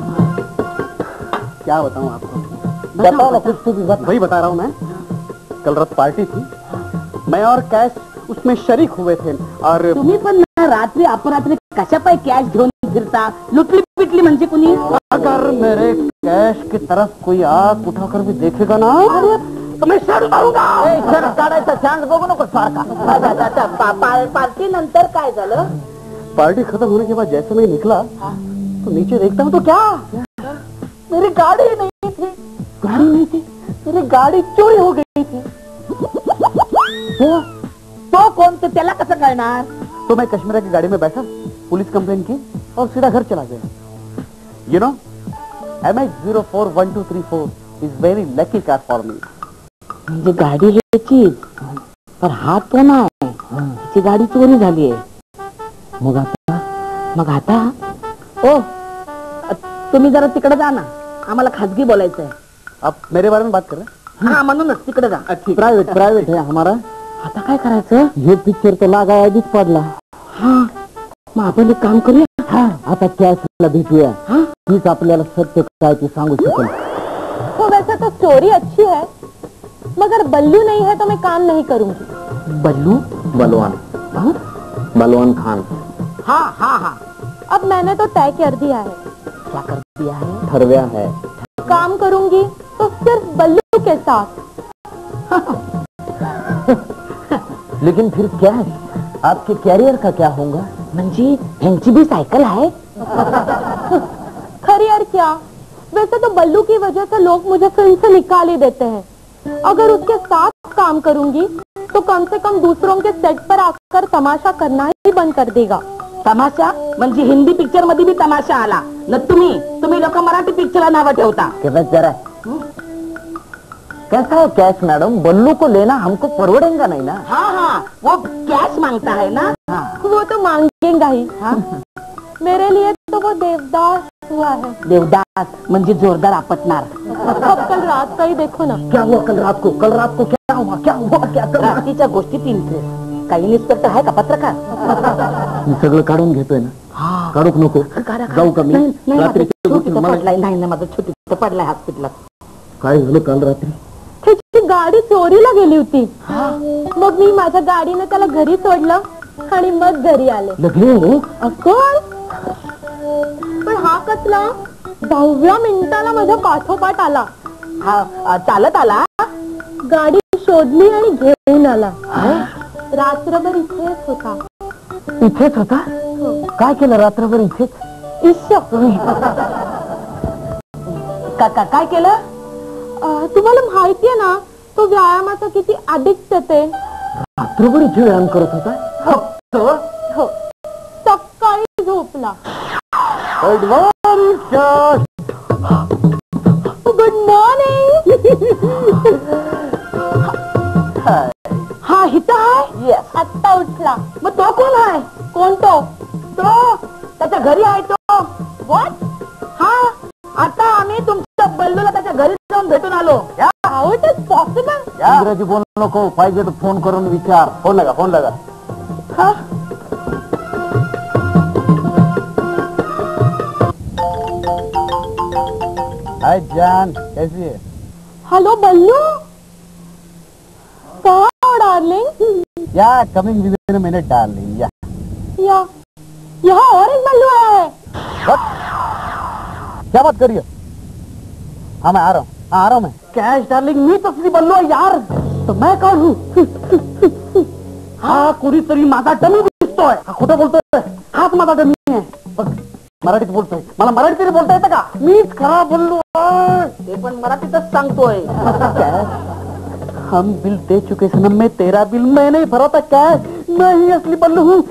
[SPEAKER 4] क्या बताऊँ आपको?
[SPEAKER 1] बताओ ना कुछ तू भी बता.
[SPEAKER 4] वही बता रहा हूँ मैं. कल रात पार्टी थी, मैं और कैश उसमें शरीक हुए थे. और
[SPEAKER 3] तुम्ही पण ना रात्री अपरात्री कशा पाय कॅश घेऊन फिरता. लुटली पिटली म्हणजे कुणी.
[SPEAKER 4] अगर मेरे कैश की तरफ कोई आग उठाकर भी देखेगा ना,
[SPEAKER 3] तो मैं सर मारूंगा.
[SPEAKER 1] क्षण काढायचा चान्स बघू नको सारखा.
[SPEAKER 3] पार्टी नंतर काय झालं.
[SPEAKER 4] पार्टी खत्म होने के बाद जैसे मैं निकला तो नीचे देखता हूँ तो क्या, मेरी गाड़ी नहीं थी.
[SPEAKER 1] गाड़ी नहीं थी.
[SPEAKER 4] मेरी गाड़ी चोरी हो गई थी.
[SPEAKER 3] तो तो कोण ते त्याला कसं कळणार.
[SPEAKER 4] तो मैं कश्मीरा की गाड़ी में बैठा, पुलिस कंप्लेन की और सीधा घर चला गया. You know, M H zero four one to three four is very lucky car for me.
[SPEAKER 3] म्हणजे गाडी ह्याचीच पण हा तो नाही. ह्याची गाडी चोरी झाली आहे.
[SPEAKER 1] मग आता
[SPEAKER 3] मग आता ओ तुम्ही जरा तिकडे जा ना. आम्हाला खाजगी बोलायचं आहे.
[SPEAKER 4] आप मेरे बारे में बात कर रहे हैं?
[SPEAKER 3] हा म्हणूनच तिकडे जा.
[SPEAKER 1] प्राइवेट प्राइवेट है हमारा.
[SPEAKER 3] आता काय करायचं.
[SPEAKER 1] हे पिक्चर तो लागाय आधीच पडला.
[SPEAKER 3] हा मग आपण एक काम करूया.
[SPEAKER 1] हा आता कॅशला भेटूया.
[SPEAKER 3] हा
[SPEAKER 1] तीच आपल्याला सत्य काय ते सांगू शकेल.
[SPEAKER 5] तो वैसे तो स्टोरी अच्छी है, मगर बल्लू नहीं है तो मैं काम नहीं करूंगी.
[SPEAKER 3] बल्लू
[SPEAKER 1] बलवान.
[SPEAKER 3] हाँ?
[SPEAKER 1] बलवान खान.
[SPEAKER 3] हाँ हाँ हाँ.
[SPEAKER 5] अब मैंने तो तय कर दिया है.
[SPEAKER 3] क्या कर दिया है.
[SPEAKER 1] ठरव्या है.
[SPEAKER 5] काम करूंगी तो सिर्फ बल्लू के साथ.
[SPEAKER 1] लेकिन फिर क्या है, आपके कैरियर का क्या होगा.
[SPEAKER 3] म्हणजे ह्यांची भी सायकल आहे.
[SPEAKER 5] करियर क्या, वैसे तो बल्लू की वजह से लोग मुझे फिल्म से निकाल ही देते हैं. अगर उसके साथ काम करूंगी तो कम से कम दूसरों के सेट पर आकर तमाशा करना ही बंद कर देगा.
[SPEAKER 3] तमाशा म्हणजे हिंदी पिक्चर मध्ये भी तमाशा आला न. तुम्ही तुम्ही लोक मराठी पिक्चरला नाव ठेवता.
[SPEAKER 1] जरा कैसा है कैश मैडम. बल्लू को लेना हमको परवड़ेगा नहीं ना.
[SPEAKER 3] हाँ हाँ वो कैश मांगता है ना.
[SPEAKER 5] वो तो मांगेगा ही. मेरे लिए तो वो देवदास हुआ है.
[SPEAKER 3] देवदास म्हणजे जोरदार आपटणार.
[SPEAKER 5] अब कल रात का ही देखो ना.
[SPEAKER 1] क्या हुआ कल रात को. कल रात को क्या हुआ क्या हुआ क्या कल रात.
[SPEAKER 3] रात्रीच्या गोष्टीत इंटरेस्ट. काही इन्स्पेक्टर आहे का पत्रकार.
[SPEAKER 1] मी सगळं काढून घेतोय ना. काढूक नको. जाऊ का मी रात्रीच्या गोष्टी. मला
[SPEAKER 3] पडलाय नाही ना माझं छोटी पडलाय हॉस्पिटलात.
[SPEAKER 1] काय झालं काल रात्री.
[SPEAKER 5] त्याची गाडी चोरीला गेली होती. मग मी माझ्या गाडीने त्याला घरी सोडलं आणि मग घरी आले.
[SPEAKER 1] लगे
[SPEAKER 5] कोण पण हा कसला दहाव्या मिनिटाला माझ्या पाठोपाठ आला.
[SPEAKER 3] हा चालत आला.
[SPEAKER 5] गाडी शोधली आणि घेऊन आला. रात्रभर इथेच होता.
[SPEAKER 1] इथेच होता. काय केलं रात्रभर इथेच.
[SPEAKER 5] ईश्य
[SPEAKER 3] का का- काय केलं.
[SPEAKER 5] अं, तुम्हाला माहितीये ना तो व्यायामाचा किती अडिक्ट ते.
[SPEAKER 1] रात्रभर इथे व्यायाम करत होता.
[SPEAKER 5] हो सकाळी झोपला.
[SPEAKER 4] Advance cash.
[SPEAKER 5] Good morning.
[SPEAKER 3] हा हिता आहे.
[SPEAKER 5] आत्ता उठला.
[SPEAKER 3] मग तो कोण आहे.
[SPEAKER 5] कोण तो.
[SPEAKER 3] तो त्याच्या घरी आहे तो.
[SPEAKER 5] व्हॉट.
[SPEAKER 3] हा
[SPEAKER 2] इंग्रजी बोल नको, पाहिजे तर फोन करून विचार.
[SPEAKER 4] फोन लगा फोन लगा. हाय जान, कैसी है?
[SPEAKER 5] हेलो बल्लू. कहाँ हो डार्लिंग?
[SPEAKER 4] या coming with in a minute darling. या
[SPEAKER 5] या यहाँ और एक बल्लू आया है.
[SPEAKER 4] What? क्या बात करिए? हाँ मैं आ रहा हूँ. हाँ आ रहा हूँ मैं.
[SPEAKER 2] कॅश डार्लिंग, मीच असली बल्लू आहे यार. तर मैं कौन हूँ? हा कोणीतरी माझा डमी दिसतोय. हा खोटं बोलतोय. हाच माझा डमी आहे. बघ मराठीत बोलतोय. मला मराठीत तरी बोलता येतं का? मीच खरा बल्लू आहे.
[SPEAKER 1] ते पण मराठीतच सांगतोय.
[SPEAKER 2] हम बिल दे चुके सनम, में तेरा बिल मैं नहीं भरा था. कैश, मैं ही असली बल्लू हूँ.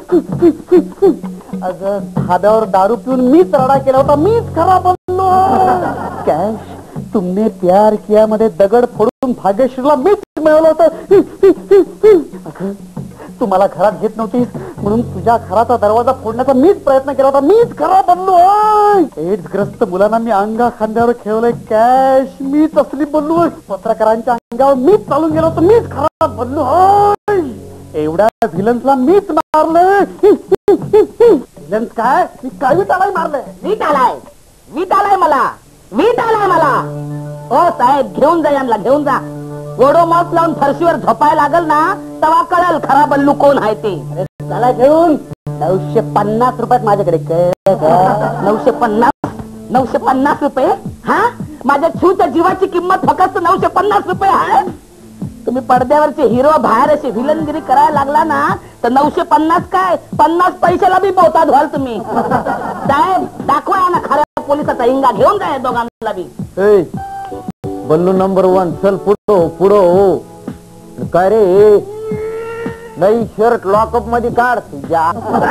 [SPEAKER 2] अगं धाब्यावर दारू पिऊन मीच रडा केला होता. मीच खरा बल्लू आहे. कॅश, तुमने प्यार किया मध्ये दगड फोडून भाग्यश्रीला मीच मिळवलं होतं. अगं तू मला घरात घेत नव्हतीस म्हणून तुझ्या घराचा दरवाजा फोडण्याचा मीच प्रयत्न केला होता. मीच खरा बल्लू आहे. एड्स ग्रस्त मुलांना मी अंगा खांद्यावर खेळवलंय. कॅश, मीच असली बल्लू आहे. पत्रकारांच्या अंगावर मीच चालून गेलो होतो. मीच खरा बल्लू आहे. एवढ्या व्हिलन्सला मीच मारलंय. व्हिलन्स काय? मी काय वीट आलाय मारलंय.
[SPEAKER 1] वीट आलाय, वीट आलाय मला, वीट आलाय मला. ओ साहेब, घेऊन जा यांना, घेऊन जा. ओडोमॉस लावून फरशीवर झोपायला लागल ना, तेव्हा कळेल खरा बल्लू कोण आहे ते.
[SPEAKER 2] त्याला घेऊन नऊशे पन्नास रुपयात माझ्याकडे.
[SPEAKER 1] नऊशे पन्नास नऊशे पन्नास रुपये? हा, माझ्या छूच्या जीवाची किंमत फक्त नऊशे पन्नास रुपये आहे. तुम्ही पडद्यावरचे हिरो बाहेर अशी विलनगिरी करायला लागला ना, तर नऊशे पन्नास काय पन्नास पैशाला बी पोहतात व्हाल तुम्ही. साहेब, दाखवा ना खऱ्या पोलिसाचा इंगा. घेऊन जा या दोघांना बी.
[SPEAKER 2] बल्लू नंबर वन, चल पुढो पुढो. काय रे, नाही शर्ट लॉकअप मध्ये काढ तुझ्या.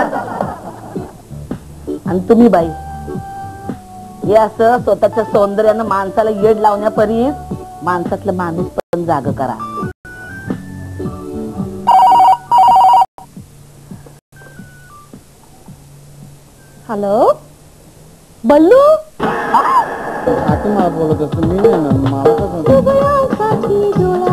[SPEAKER 1] आणि तुम्ही बाई, हे असं स्वतःच्या सौंदर्यानं माणसाला येड लावण्यापरीस माणसातलं माणूस पण जाग करा.
[SPEAKER 5] हॅलो बल्लू.
[SPEAKER 2] आता मला बोलत असतो मी. नाही ना, मला कसं
[SPEAKER 5] उभयासाठी डोळा